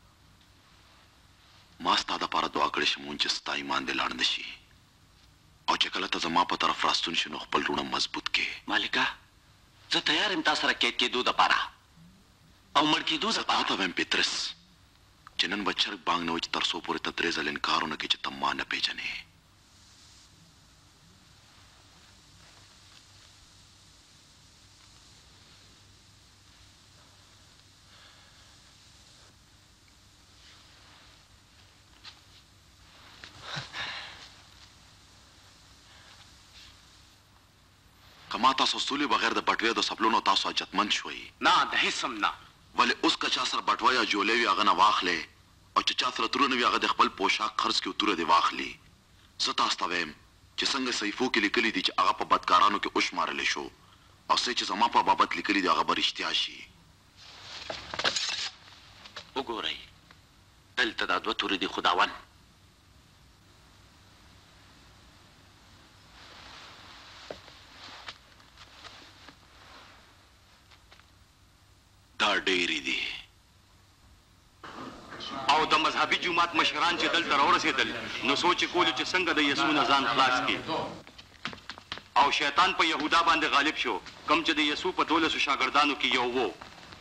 ما ستا دپاره دعا کړې شمعون چې ستا ایمان دې لاړ نه شي او چې کله ته زما په طرف راستون شي نو خپل روڼه مضبوط کې مالکه زه تیار یم تا سره قید کېدو دپاره او مړ کېدو دپاره تا ته وایم پطرس چې نن به چرګ بانګ نه وي چې تر څو پورې ته درې ځله انکار ونه کړې چې ته ما نه پېژنې کما تاسو سولې بغیر د بټوې د سپلونو تاسو حاجتمند شوئ نه د هېڅ هم نه ولې اوس که چا سره بټوه یا جولې وي هغه نه واخلې او چې چا سره توره نه وي هغه د خپل پوشاک خرڅ کړي او توره دې واخلي زه تاسو ته وایم چې څنګه صحیفو کې لیکلي دي چې هغه په بدکارانو کې وشمارلی شو او څه چې زما په بابت لیکلي دي هغه به رښتیا شي وګورئ دلته دا دوه تورې دي خداوند دا ډېرې دي او د مذهبي جومات مشران چې دلته راورسېدل نو سوچ یې کولو چې څنګه د یسوع نه ځان خلاص کړي او شیطان په یهودا باندې غالب شو کوم چې د یسوع په دولسو شاګردانو کې یو و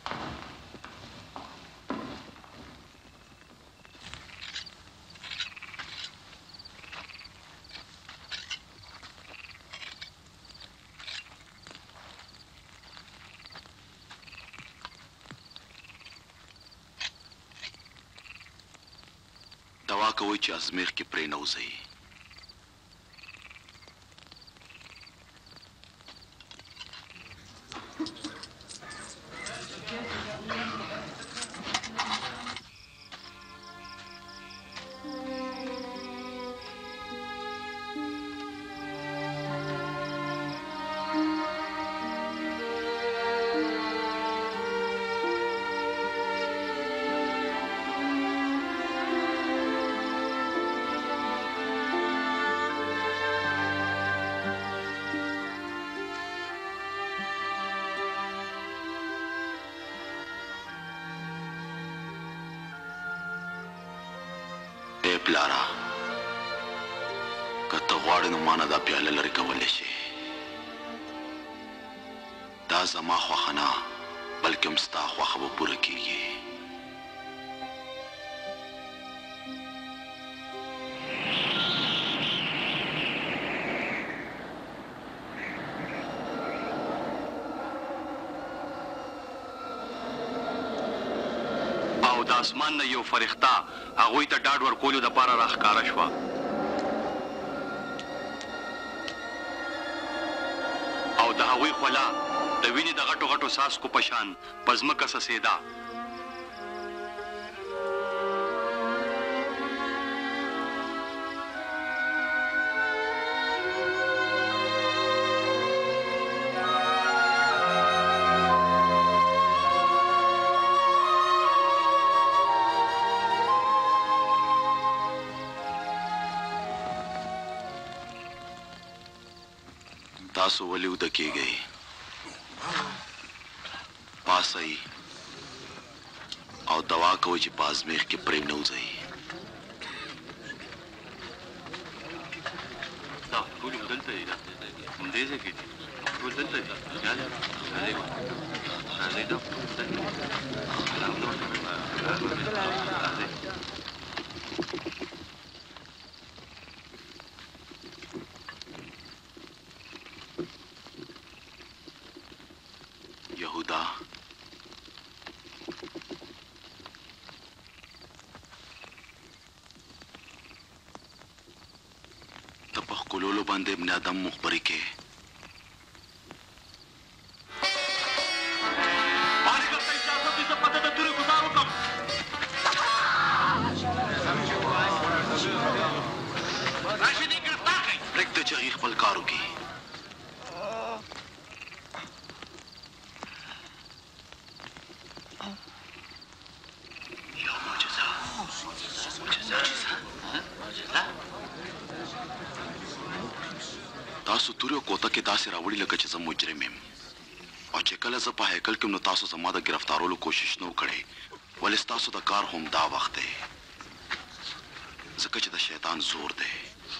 دوا کوئ چې ازمیښت کې پرې نه وځئ پلارا که ته غواړې نو ما نه دا پیاله لرې کولی شي دا زما خوښه نه بلکې هم ستا خوښه به پوره کېږي د اسمان نه یو فرښته هغوی ته ډاډ ورکولو دپاره راښکاره شوه او د هغوی خوله د وینې د غټو غټو څاڅکو په شان په ځمکه څڅېده تاسو ولې وده کېږئ پاسئ او دوا کوئ چې په ازمیښت کې پرې نه وځئ دا ټول همدلته دي همدې ځای کې دي ټول دلته دي راځئ راځئ راځئ دا ټول دلته راځئ यहूदा د پخکولولو باندې ابن آدم مخبري کې پرېږده چې هغې خپل کار وکړي یو معجزه معجزه تاسو تورې او کوته کې داسې راوړي لکه چې زه مجرم یم او چې کله زه په هیکل کې نو تاسو زما د ګرفتارولو کوشش نه وکړئ ولې ستاسو د کار هم دا وخت دی ځکه چې د شیطان زور دی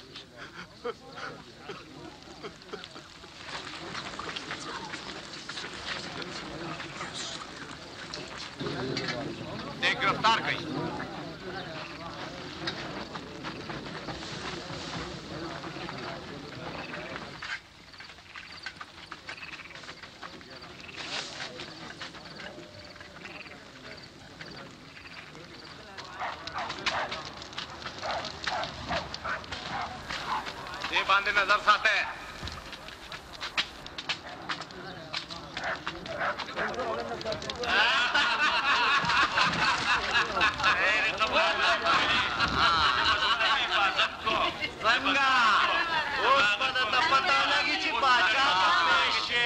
دې ګرفتار کړئ बांधे नजर साथे रंगा उस पता पता लगी ची बाचा पेशे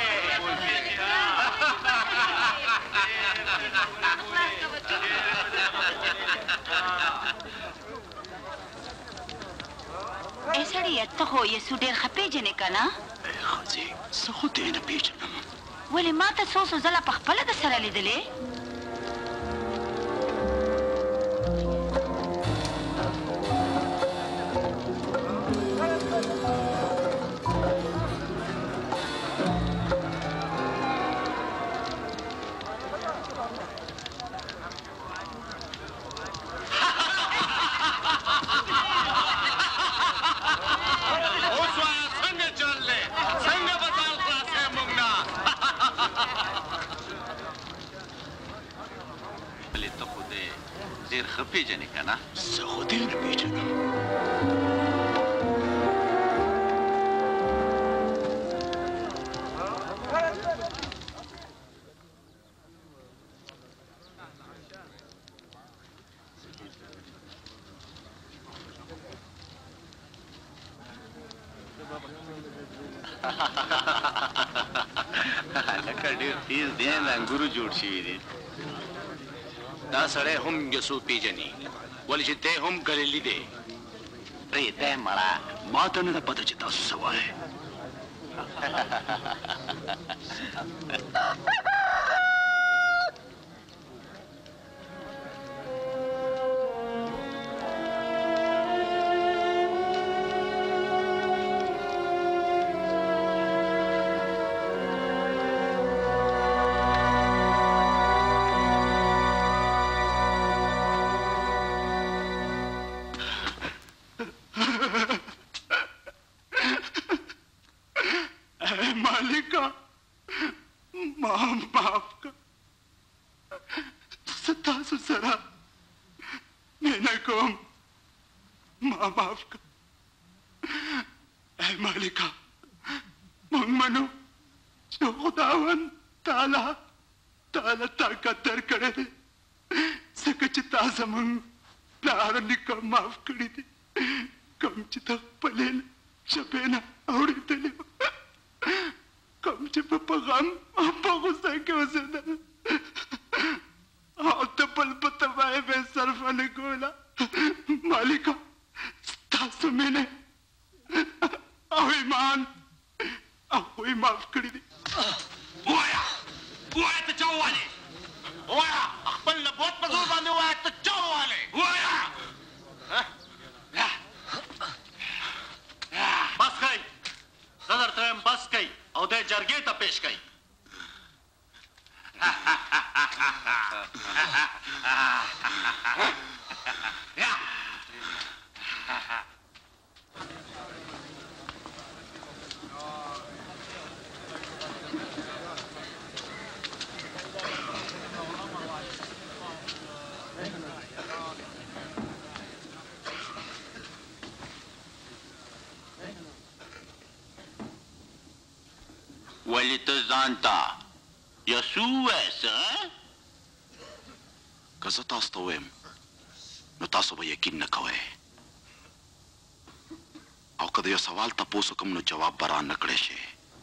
ऐसा तो हो ये सुडेर खपे जने का ना خزي څه خو دې نه پیژنم ولې ما ته څو څو ځله په خپله د سره لیدلې پیژنې که نه زه خو دې نه پیژنم لکه ډېر تیز دی د انګورو جوړ شوي دي دا سړی هم یسوع پیژني ولې چې دی هم ګلیلي دی پرېږدی مړه ما ته نه ده پته چې تاسو څه وایئ ولې ته ځان ته یسوع وایې څه؟ که زه تاسو ته ووایم نو تاسو به یقین نه کوئ او که د یو سوال تپوس وکړم نو جواب به را نه کړی شي.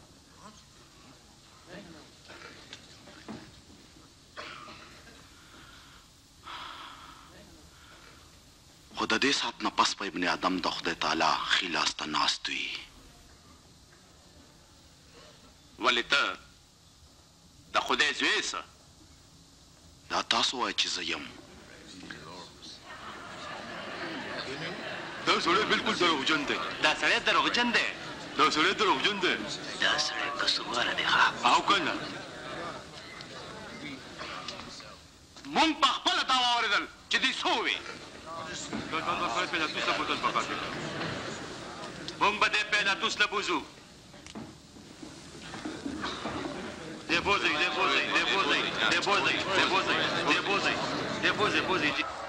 خو د دې ساعت نه پس به ابن آدم د خدای تعالی ښي لاس ته ناست وي. ولې ته د خدای زوی څه؟ دا تاسو وایئ چې زه یم. دا سړی بالکل دروغجن دی. دا سړی دروغجن دی. دا سړی دروغجن دی. دا سړی قصورواره دی ښه. او که نه مونږ په خپله دا واورېدل چې دوی څه ووې. سړی پیلاتوس ته بوتل پکار دی. مونږ به دې پیلاتوس ته بوځو. دې بوځئ دې بوځئ دې بوځئ دې بوځئ دې بوځئ دې بوځئ دې بوځئ بوځئ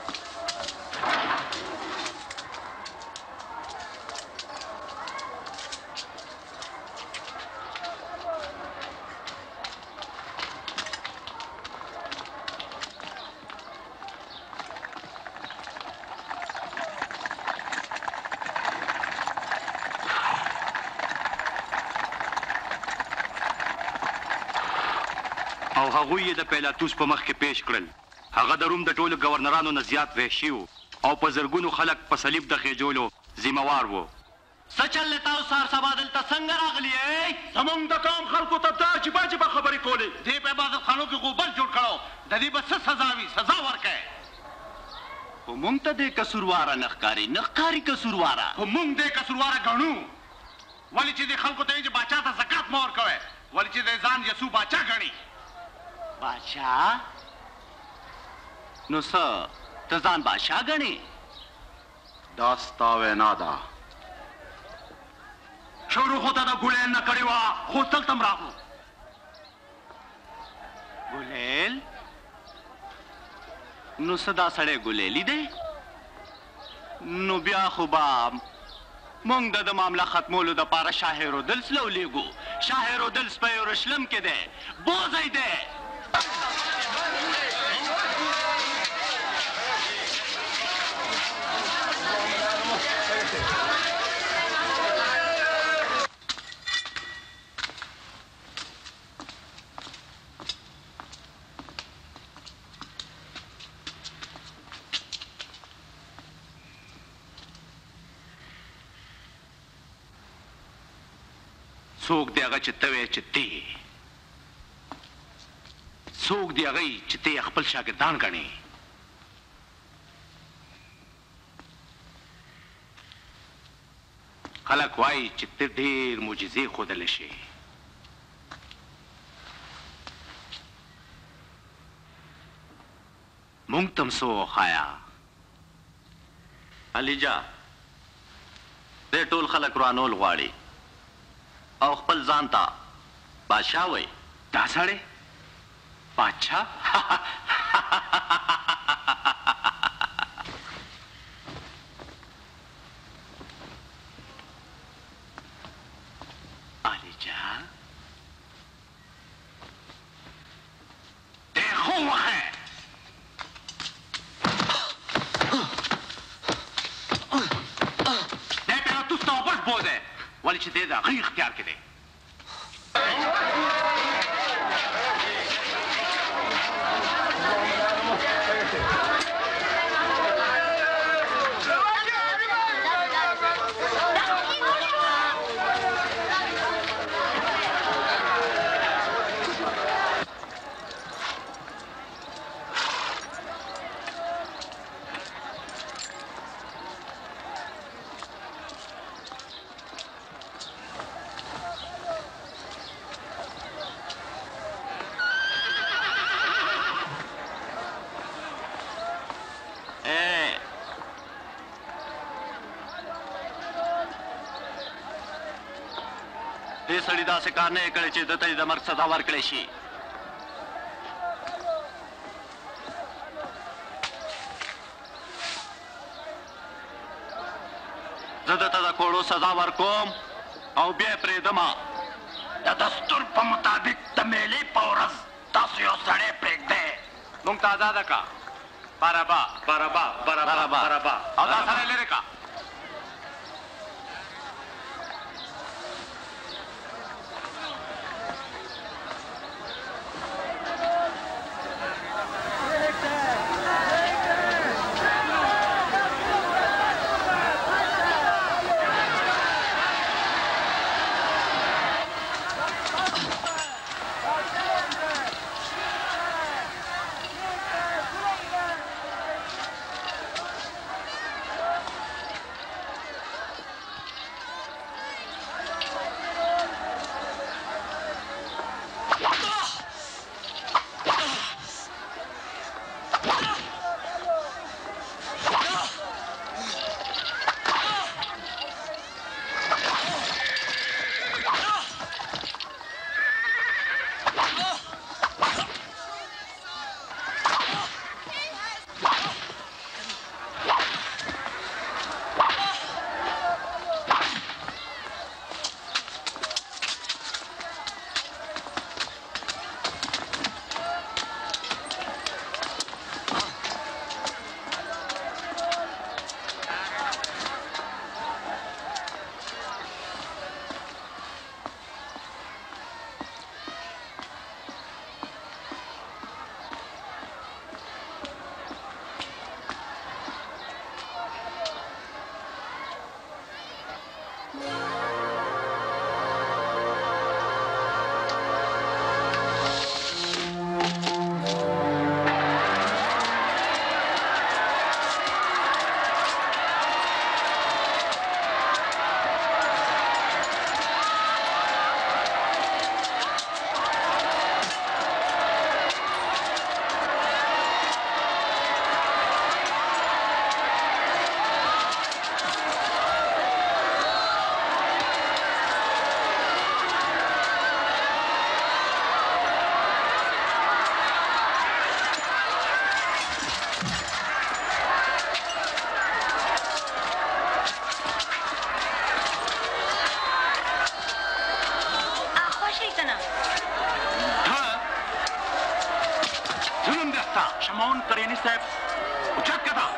او هغوی یې د پیلاتوس په مخ کې پیش کړل. هغه د روم د ټولو ګورنرانو نه زیات وحشي و او په زرګونو خلک په صلیب د خېجولو ذمهوار و. څه چل دی تاسو سهار سبا دلته څنګه راغلي یې؟ زمونږ د قوم خلکو ته دا عجیبه عجیبه خبرې کولې. دې په عبادتخانو کې غوبل جوړ کړو. د دې به څه سزا وي؟ سزا ورکړئ. خو مونږ ته دې قصورواره نه ښکاري نه ښکاري قصورواره. خو مونږ دې قصورواره ګڼو. ولې چې دې خلکو ته یې چې باچا ته زکات مه ورکوئ. ولې چې دې ځان یسوع باچا ګڼي. بادشاه؟ نو څه ته ځان بادشاه ګڼې؟ دا ستا وینا ده. شروع خو ته د ګولیل نه کړې وه خو دلته م راغلو. ګولیل؟ نو څه دا سړی ګولیلی دی؟ نو بیا خو به مونږ د د معامله ختمولو دپاره شاه هیرودلس له ولیږو. شاه هیرودلس په یورشلم کې دی. بوځی دی. څوک دی هغه چې ته وایې چې ته یې؟ څوک دی هغه چې ته یې خپل شاګردان ګڼې؟ خلک وایي چې ته ډېر معجزې ښودلی شې. مونږ ته م څه وښایه. علیجا دې ټول خلک رانول غواړي او خپل ځان ته بادشاه وایي. دا سړی بادشاه؟ علیجا دې خو وښیه. دې پیلاتوس ته واپس بوځئ. ولې چې دې د هغوی اختیار کې دی. دې سړي داسې کار نه یې کړی چې ده ته یې د مرګ سزا ورکړی شي. زه ده ته د کوړو سزا ورکوم او بیا یې پرېږدمه. د دستور په مطابق د میلې په ورځ تاسو یو سړی پرېږدئ موږ ته آزاده کا بارابا بارابا بارابا بارابا او دا سړی لرې کا شمعون قرینی صاحب اوچت کتا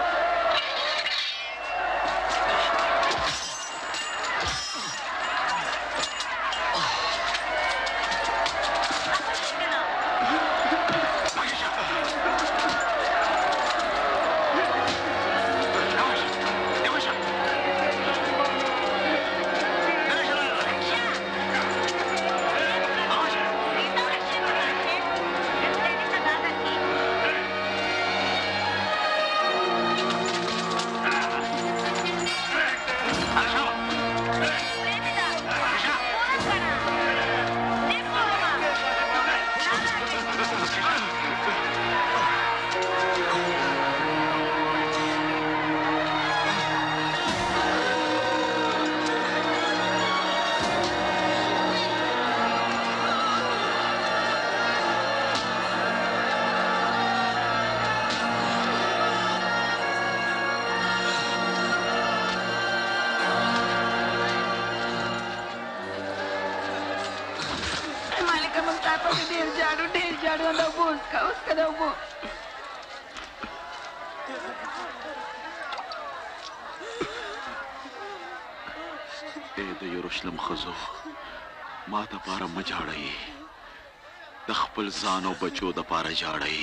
ما ته پاره مجاړی د خپل ځان او بچو د پاره جاړی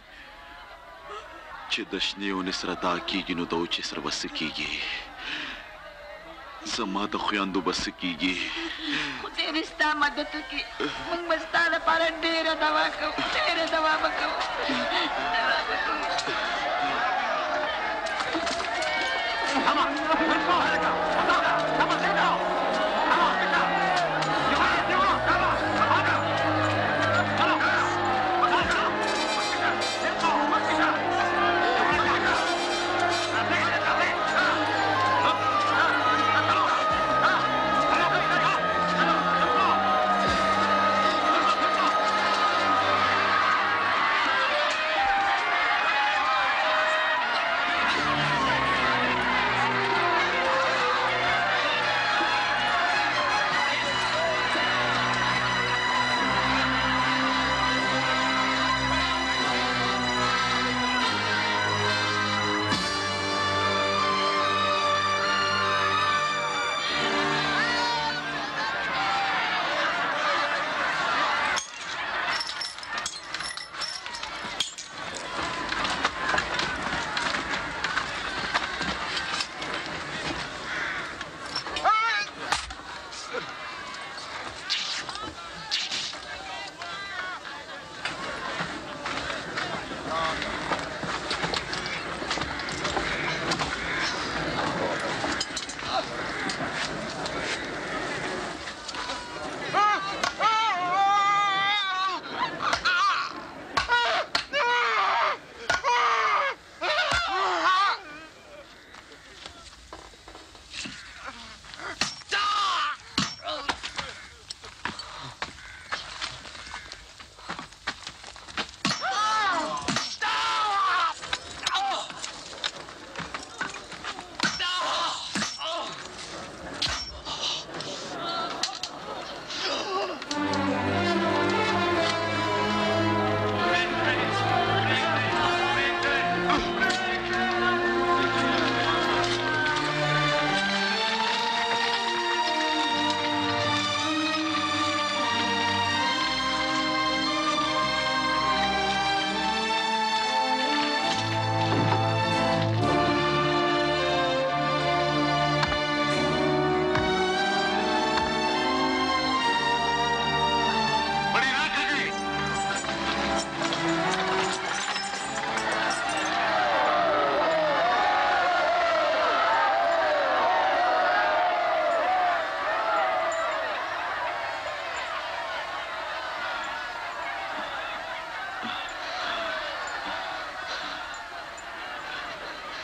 چې د شنیو نسره دا کیږي نو د اوچې سره بس کیږي زما د خویندو بس کیږي خدای دې ستا مدد وکړي موږ به ستا لپاره ډېره دوا کوو ډېره دوا به کوو دوا به کوو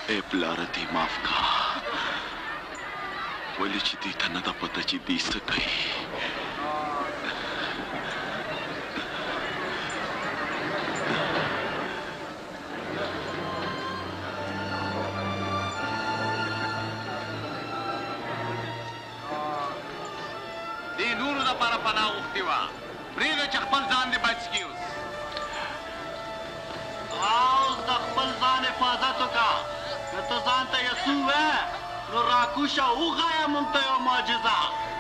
ए प्लारती माफ का वली چې دې ته نه ده پته چې دې څه کوي دې نورو دپاره پناه غوښتې وه پرېږده چې خپل ځان دې بچ کړي اوس اوس د خپل ځان حفاظت وکړه که ته ځان ته یسوع وې نو راکوشه وښایه موږ ته یو معجزه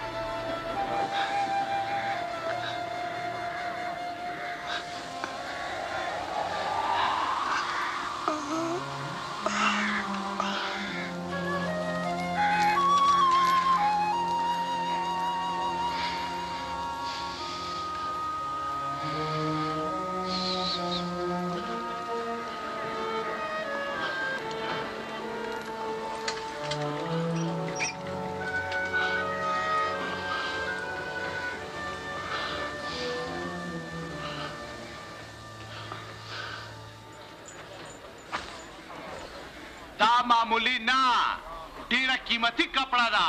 معمولی نه ډیره قیمتي کپړه ده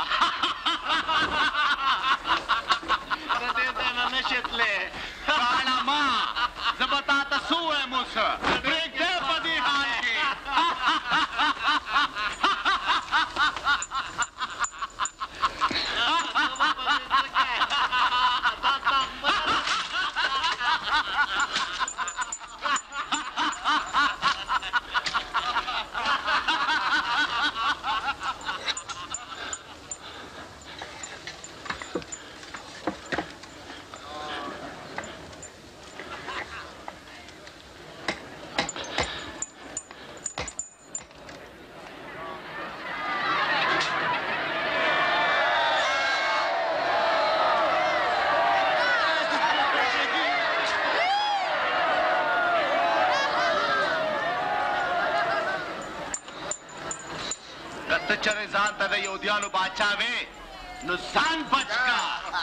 د دې ځای نه نشې تللی کاڼه ما زه به تا ته څه ووایم اوس پرېږدې په دې حال کې چرې ځان ته د یهودیانو باچا وې نو ځان بچ کا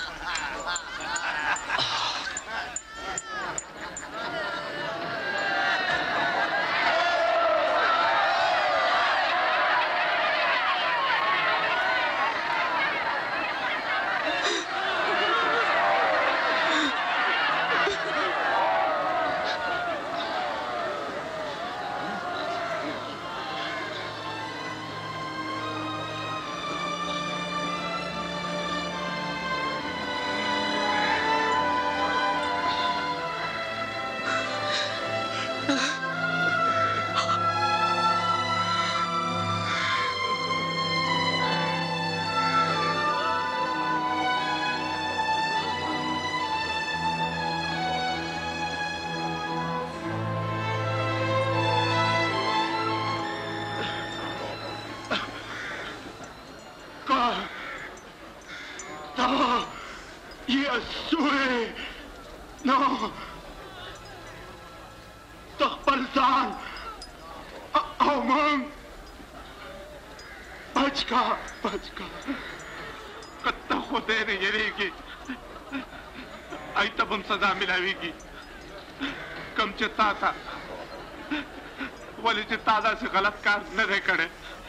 सजा मिलावेगी कम चिता था वाले चिता से गलत कार न रहे करे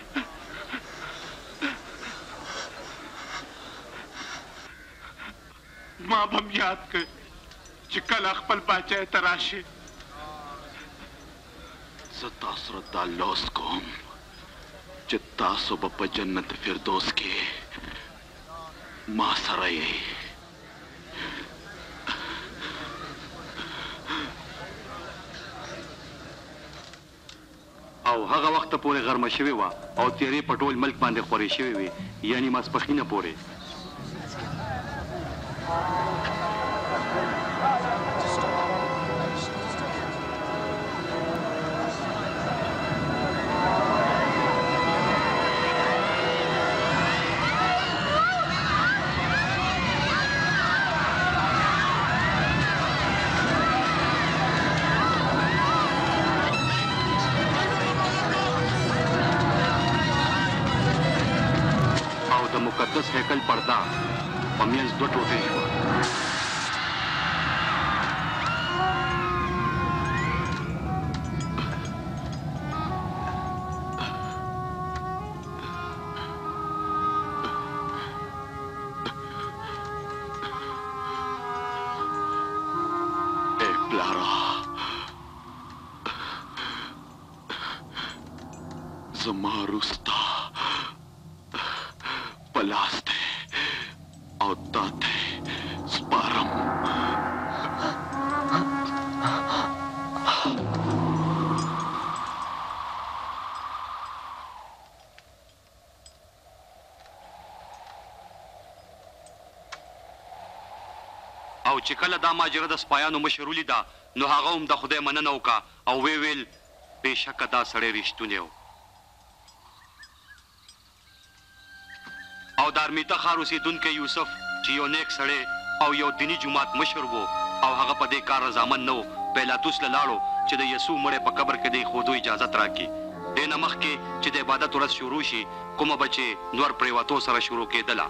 माँ बम याद कर चिकल अखपल बाचे तराशे सत्ता श्रद्धा लॉस कोम चित्ता सुबह जन्नत फिरदौस के माँ सराय او هغه وخت پورې غرمه شوې وه او تیارې په ټول ملک باندې خورې شوې وې یعنی ماسپښینه پورې مقدس هیکل پردا په میز دوه ټوټې شوه प्यारा जमारुस्ता पलास्ते औताते स्पारम او چې کله دا ماجره د سپایانو مشرولي ده نو هغه هم د خدای مننه وکړه او وی ویل بېشکه دا سړی رښتونی و او د ارمیته ښار اوسېدونکی یوسف چې یو نیک سړی او یو دیني جومات مشر و او هغه په دې کار رضامند نه و پیلاطوس له لاړو چې د یسوع مړی په قبر کې د ایښودو اجازت راکړي دې نه مخکې چې د عبادت ورځ شروع شي کومه به چې نور پرېوتو سره شروع کېدله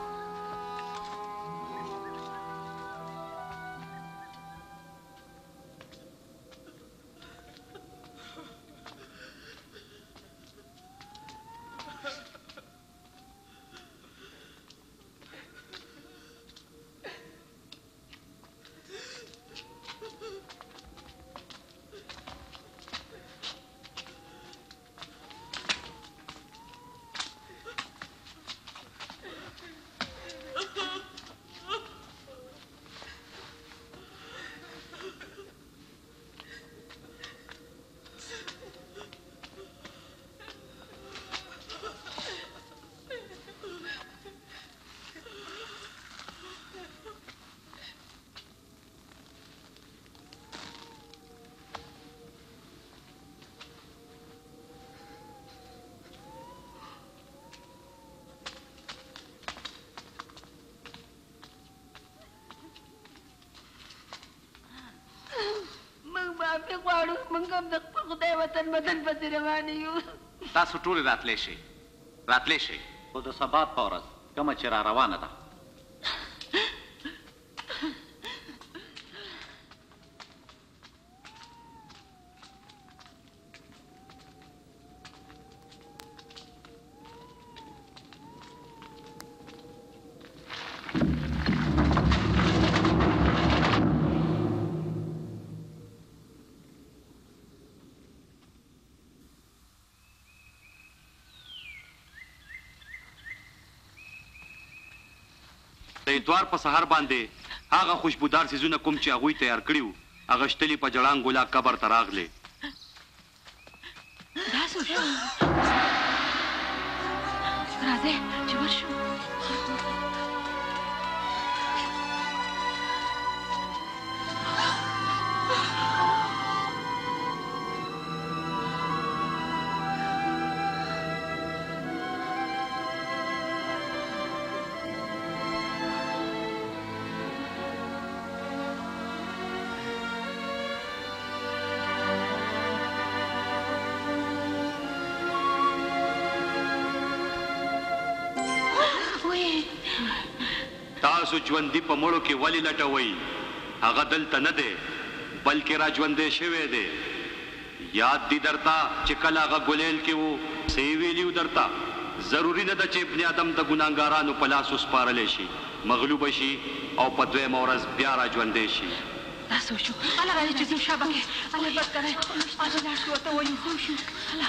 موږ هم د خپل خدای وطن بدن پسې روان یو تاسو ټول راتلی شئ راتلی شئ خو د سبات په ورځ کومه چې را روانه ده د اتوار په سهار باندې هغه خوشبودار څیزونه کوم چې هغوی تیار کړي وو هغه شتلي په جړان ګولا قبر ته راغلې دا څه شو راځئ چې ورشو تاسو ژوندي په مړو کې ولې لټوئ هغه دلته نه دی بلکې را ژوندی شوی دی یاد دي درته چې کله هغه ګلیل کې و څه یې ویلي و درته ضروري نه ده چې ابن ادم د ګناهګارانو په لاس وسپارلی شي مغلوبه شي او په دویمه ورځ بیا را ژوندی شي دا څه وشو الله راځي چې ځو شابه کې الله بد کړی الله لاړ شو ورته وایو څه وشو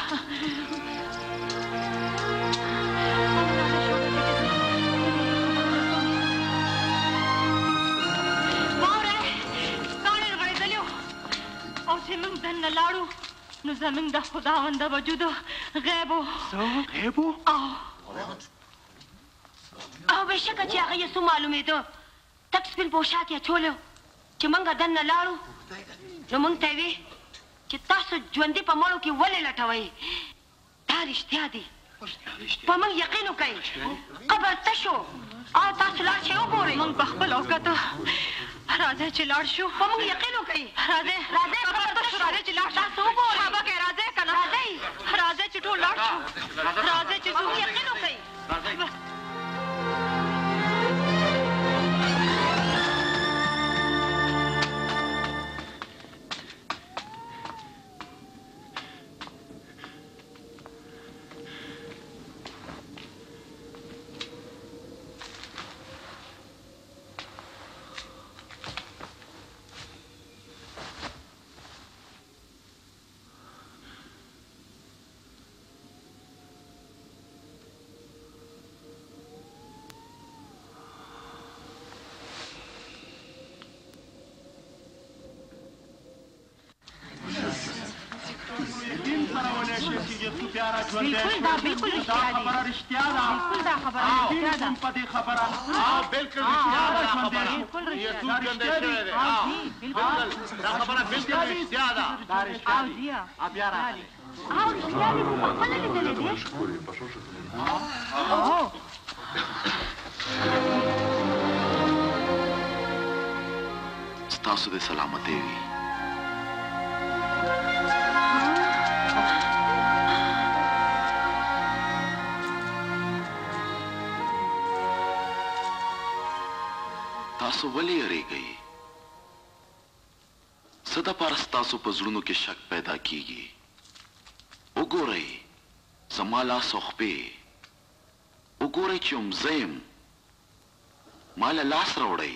چې موږ دننه لاړو نو زموږ د خداوند د وجود غیب و څه غیب و او بېشکه چې هغه یسوع معلومېده تک سپین پوشاک یې اچولی چې موږ دننه لاړو نو موږ ته یې وې چې تاسو ژوندي په مړو کې ولې لټوئ دا رښتیا دي په موږ یقین وکئ قبر تش و او تاسو لاړ شئ وګورئ موږ په خپله وکته راځئ چې لاړ شو په موږ یقین وکئ راځئ راځئ قبر تش و راځئ چې لاړ شو تاسو وګورئ شابه کې راځئ که نه راځئ راځئ چې ټول لاړ شو راځئ چې په موږ یقین وکئ شي چې یسوع بیا را ژوندی بالکل دا بالکل دا رښتیا دی خبره رښتیا ده بالکل دا خبره رښتیا ده په دې خبره بالکل رښتیا ده خبره بالکل یسوع ژوندی شوی دی بالکل دا خبره بالکل رښتیا ده دا رښتیا دی بیا راغلی او رښتیا دی خو پخپله لیدلی دی ستاسو د سلامتۍ وي تاسو ولې یریږئ څه دپاره ستاسو په زړونو کې شک پیدا کیږي وګورئ زما لاس او خپې وګورئ چې یم زه یم ما له لاس راوړئ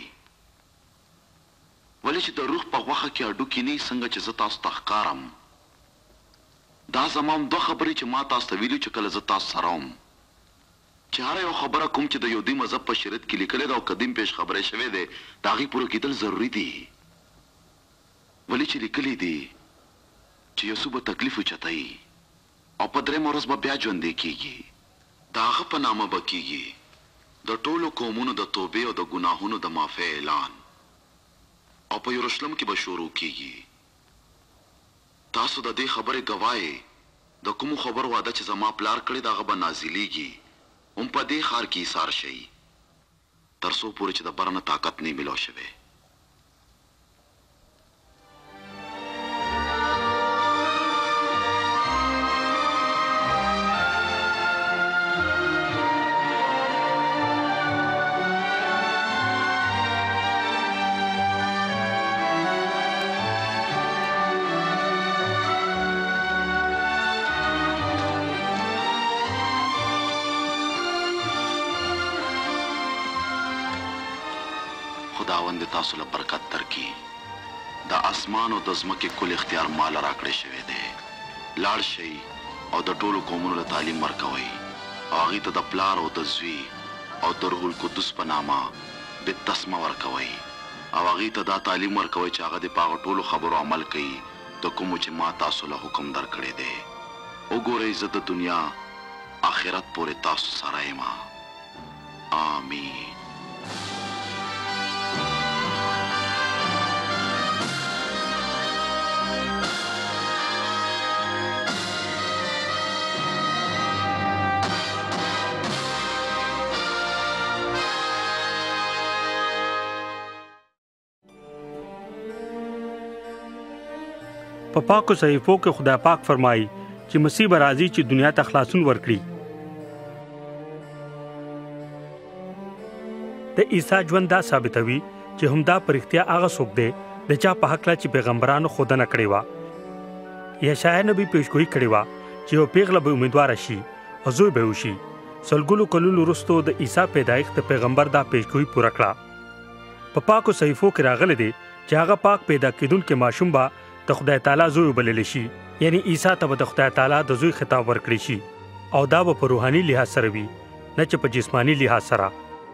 ولې چې د روح په غوښه کې هډوکي نه څنګه چې زه تاسو ته ښکارم دا زما هم دوه خبرې چې ما تاسو ته ویلي چې کله زه تاسو سره وم چې هره یو خبره کوم چې د یهودي مذهب په شریعت کې لیکلې ده او قدیم پیش خبرې شوې دی د هغې پوره کېدل ضروري دي ولې چې لیکلي دي چې یسوع به تکلیف اوچتوي او په درېیمه ورځ به بیا ژوندی کېږي د هغه په نامه به کېږي د ټولو قومونو د توبې او د ګناهونو د معافۍ اعلان او په یروشلم کې به شروع کېږي تاسو د دې خبرې ګواه د کومو خبرو واده چې زما پلار کړی د هغه به نازلېږي هم په دې ښار کې ایثار شي تر څو پورې چې د بر نه طاقت نه میلاو شوی خداوند تاسو له برکت درکړي د اسمان او د ځمکې کل اختیار مال راکړی شوی دی لاړ شئ او د ټولو قومونو له تعلیم ورکوئ او هغې ته د پلار او د زوی او د روح القدس په نامه بتسمه ورکوئ او هغې ته دا تعلیم ورکوئ چې هغه د په هغه ټولو خبرو عمل کوي د کومو چې ما تاسو له حکم درکړی دی وګورئ زه د دنیا آخرت پورې تاسو سره یم آمین په پاکو صحیفو کې خدای پاک فرمایي چې مسیح به راځي چې دنیا ته خلاصون ورکړي د عیسی ژوند دا ثابتوي چې همدا په رښتیا هغه څوک دی د چا په هکله چې پیغمبرانو ښودنه کړې وه یشعیا نبي پیشګویي کړې وه چې یو پیغله به امیدواره شي او زوی به وشي سلګونو کلونو وروستو د عیسی پیدایښت د پیغمبر دا پیشګویي پوره کړه په پاکو صحیفو کې راغلی دی چې هغه پاک پیدا کېدونکی ماشوم به د خدای تعالی زوی وبللی شي یعنی عیسی ته به د خدای تعالی د زوی خطاب ورکړی شي او دا به په روحاني لحاظ سره وي نه چې په جسماني لحاظ سره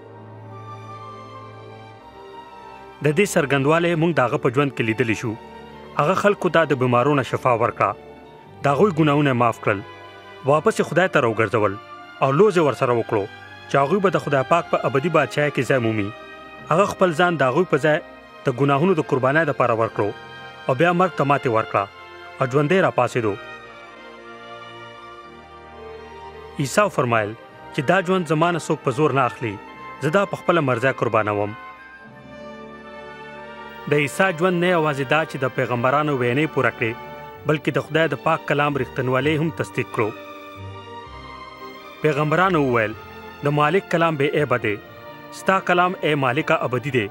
د دې څرګندوالی موږ د هغه په ژوند کې لیدلی شو هغه خلکو ته د بیمارو نه شفا ورکړه د هغوی ګناهونه یې معاف کړل واپس یې خدای ته راوګرځول او لوز یې ورسره وکړو چې هغوی به د خدای پاک په ابدي بادشاهۍ کې ځای مومي هغه خپل ځان د هغوی په ځای د ګناهونو د قربانۍ دپاره ورکړو او بیا مرګ ته ماتې ورکړه او ژوندی راپاڅېدو عیسی فرمایل چې دا ژوند زما نه څوک په زور نه اخلي زه دا په خپله مرضی قربانوم د عیسی ژوند نه یوازې دا چې د پیغمبرانو وینې پوره کړې بلکې د خدای د پاک کلام رښتینوالی هم تصدیق کړو پیغمبرانو وویل د مالک کلام بې عیبه دی ستا کلام ای مالکه ابدي دی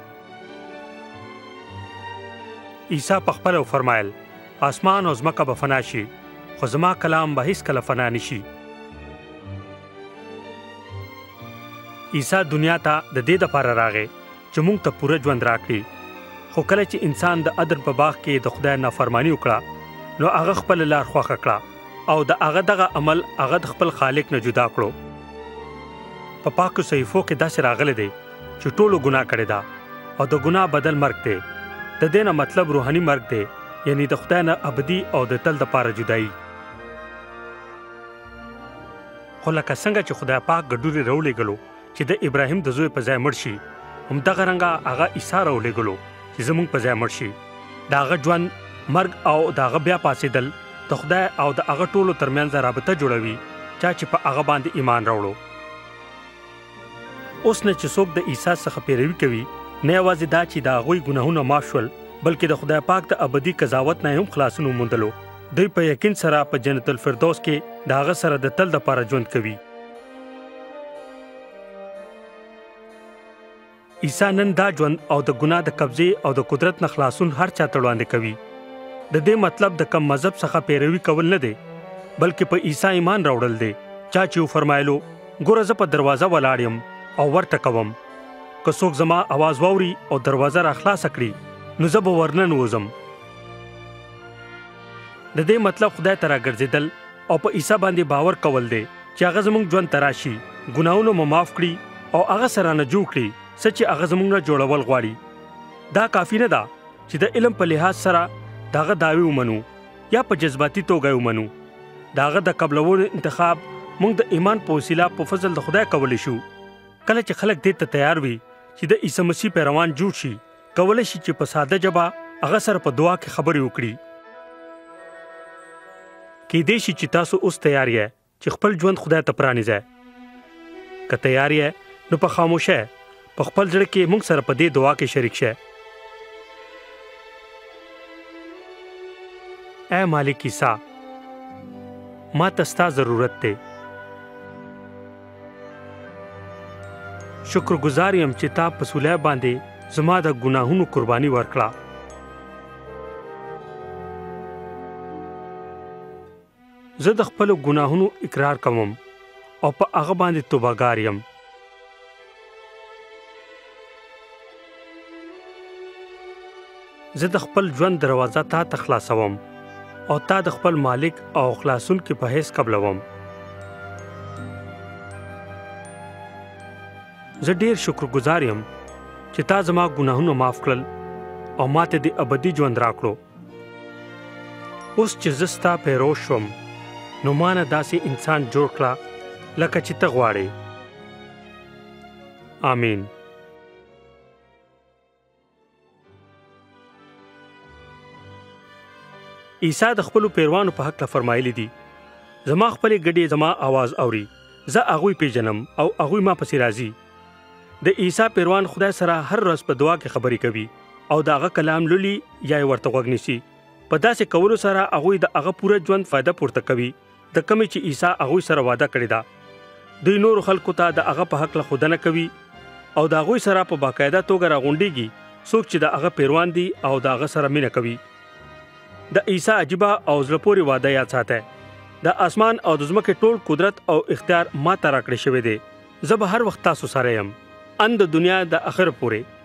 عیسی پخپله فرمایل آسمان او ځمکه به فنا شي خو زما کلام به هیڅکله فنا نشي عیسی دنیا ته د دې دپاره راغی چې موږ ته پوره ژوند راکړي خو کله چې انسان د عدن په باغ کې د خدای نافرماني وکړه نو هغه خپله لار خوښه کړه او د هغه دغه عمل هغه د خپل خالق نه جدا کړو په پاکو صحیفو کې داسې راغلی دی چې ټولو ګناه کړې ده او د ګناه بدل مرګ دی د دې نه مطلب روحاني مرګ دی یعنی د خدای نه ابدي او د تل دپاره جدایي خو لکه څنګه چې خدای پاک ګډورې راولېږلو چې د ابراهیم د زوی په ځای مړ شي، همدغه رنګه هغه عیسی راولېږلو چې زموږ په ځای مړ شي. د هغه ژوند، مرګ او د هغه بیا پاڅېدل د خدای او د هغه ټولو ترمنځ رابطه جوړوي چا چې په هغه باندې ایمان راوړو. اوس نه چې څوک د عیسی څخه پیروي کوي، نه یوازې دا چې د هغوی ګناهونه معاف شول، بلکې د خدای پاک د ابدي قضاوت نه هم خلاصون وموندلو. دوی په یقین سره په جنت الفردوس کې د هغه سره د تل دپاره ژوند کوي. عیسی نن دا ژوند او د ګناه د قبضې او د قدرت نه خلاصون هر چا ته وړاندې کوي. د دې مطلب د کم مذهب څخه پیروي کول نه دی، بلکې په عیسی ایمان راوړل دی. چا چې وفرمایلو ګوره زه په دروازه ولاړ یم او ورته کوم، که څوک زما आवाज واوري او دروازه را خلاصه کړي نو زه به ورنن وځم. د دې مطلب خدای ته راګرځېدل او په عیسی باندې باور کول دی چې هغه زموږ ژوند ته راشي، ګناهونه مو معاف کړي او هغه سره نه جوړ کړي څه چې هغه زموږ نه جوړول غواړي. دا کافي نه ده چې د علم په لحاظ سره د هغه دعوې ومنو یا په جذباتي توګه یې ومنو. د هغه د قبلولو انتخاب موږ د ایمان په وسیله په فضل د خدای کولی شو. کله چې خلک دې ته تیار وي چې د عیسی مسیح پیروان جوړ شي، کولی شي چې په ساده ژبه هغه سره په دعا کې خبرې وکړي. کیدای شي چې تاسو اوس تیار یې چې خپل ژوند خدای ته پرانیزئ. که تیار یې نو په خاموشه په خپل زړه کې موږ سره په دې دعا کې شریک شئ. اے مالک عیسی، ما ته ستا ضرورت دی. شکر گزار یم چې تا په صلیب باندې زما د ګناهونو قرباني ورکړه. زه د خپلو ګناهونو اقرار کوم او په هغه باندې توبهګار یم. زه د خپل ژوند دروازه تا ته خلاصوم او تا د خپل مالک او خلاصونکي په حیث قبلوم. زه ډیر شکر گزار یم چې تا زما ګناهونه معاف کړل او ما ته د ابدي ژوند راکړو. اوس چې زه ستا پیرو شوم نو ما نه داسې انسان جوړ کړه لکه چې ته غواړې. آمین. عیسی د خپلو پیروانو په هکله فرمایلی دي، زما خپلې ګډې زما आवाज اوري، زه هغوی پیژنم او هغوی ما پسې راځي. د عیسی پیروان خدای سره هر ورځ په دعا کې خبرې کوي او د هغه کلام لولي یا یې ورته غوږ نیسي. په داسې کولو سره هغوی د هغه پوره ژوند فایده پورته کوي، د کمې چې عیسی هغوی سره وعده کړې ده. دوی نورو خلکو ته د هغه په هکله ښودنه کوي او د هغوی سره په باقاعده توګه راغونډېږي څوک چې د هغه پیروان دي او د هغه سره مینه کوي. د عیسی عجیبه او زړه پورې وعده یاد ساتئ. د اسمان او د ځمکې ټول قدرت او اختیار ما ته راکړی شوی دی. زه به هر وخت تاسو سره یم، ان د دنیا د آخر پورې.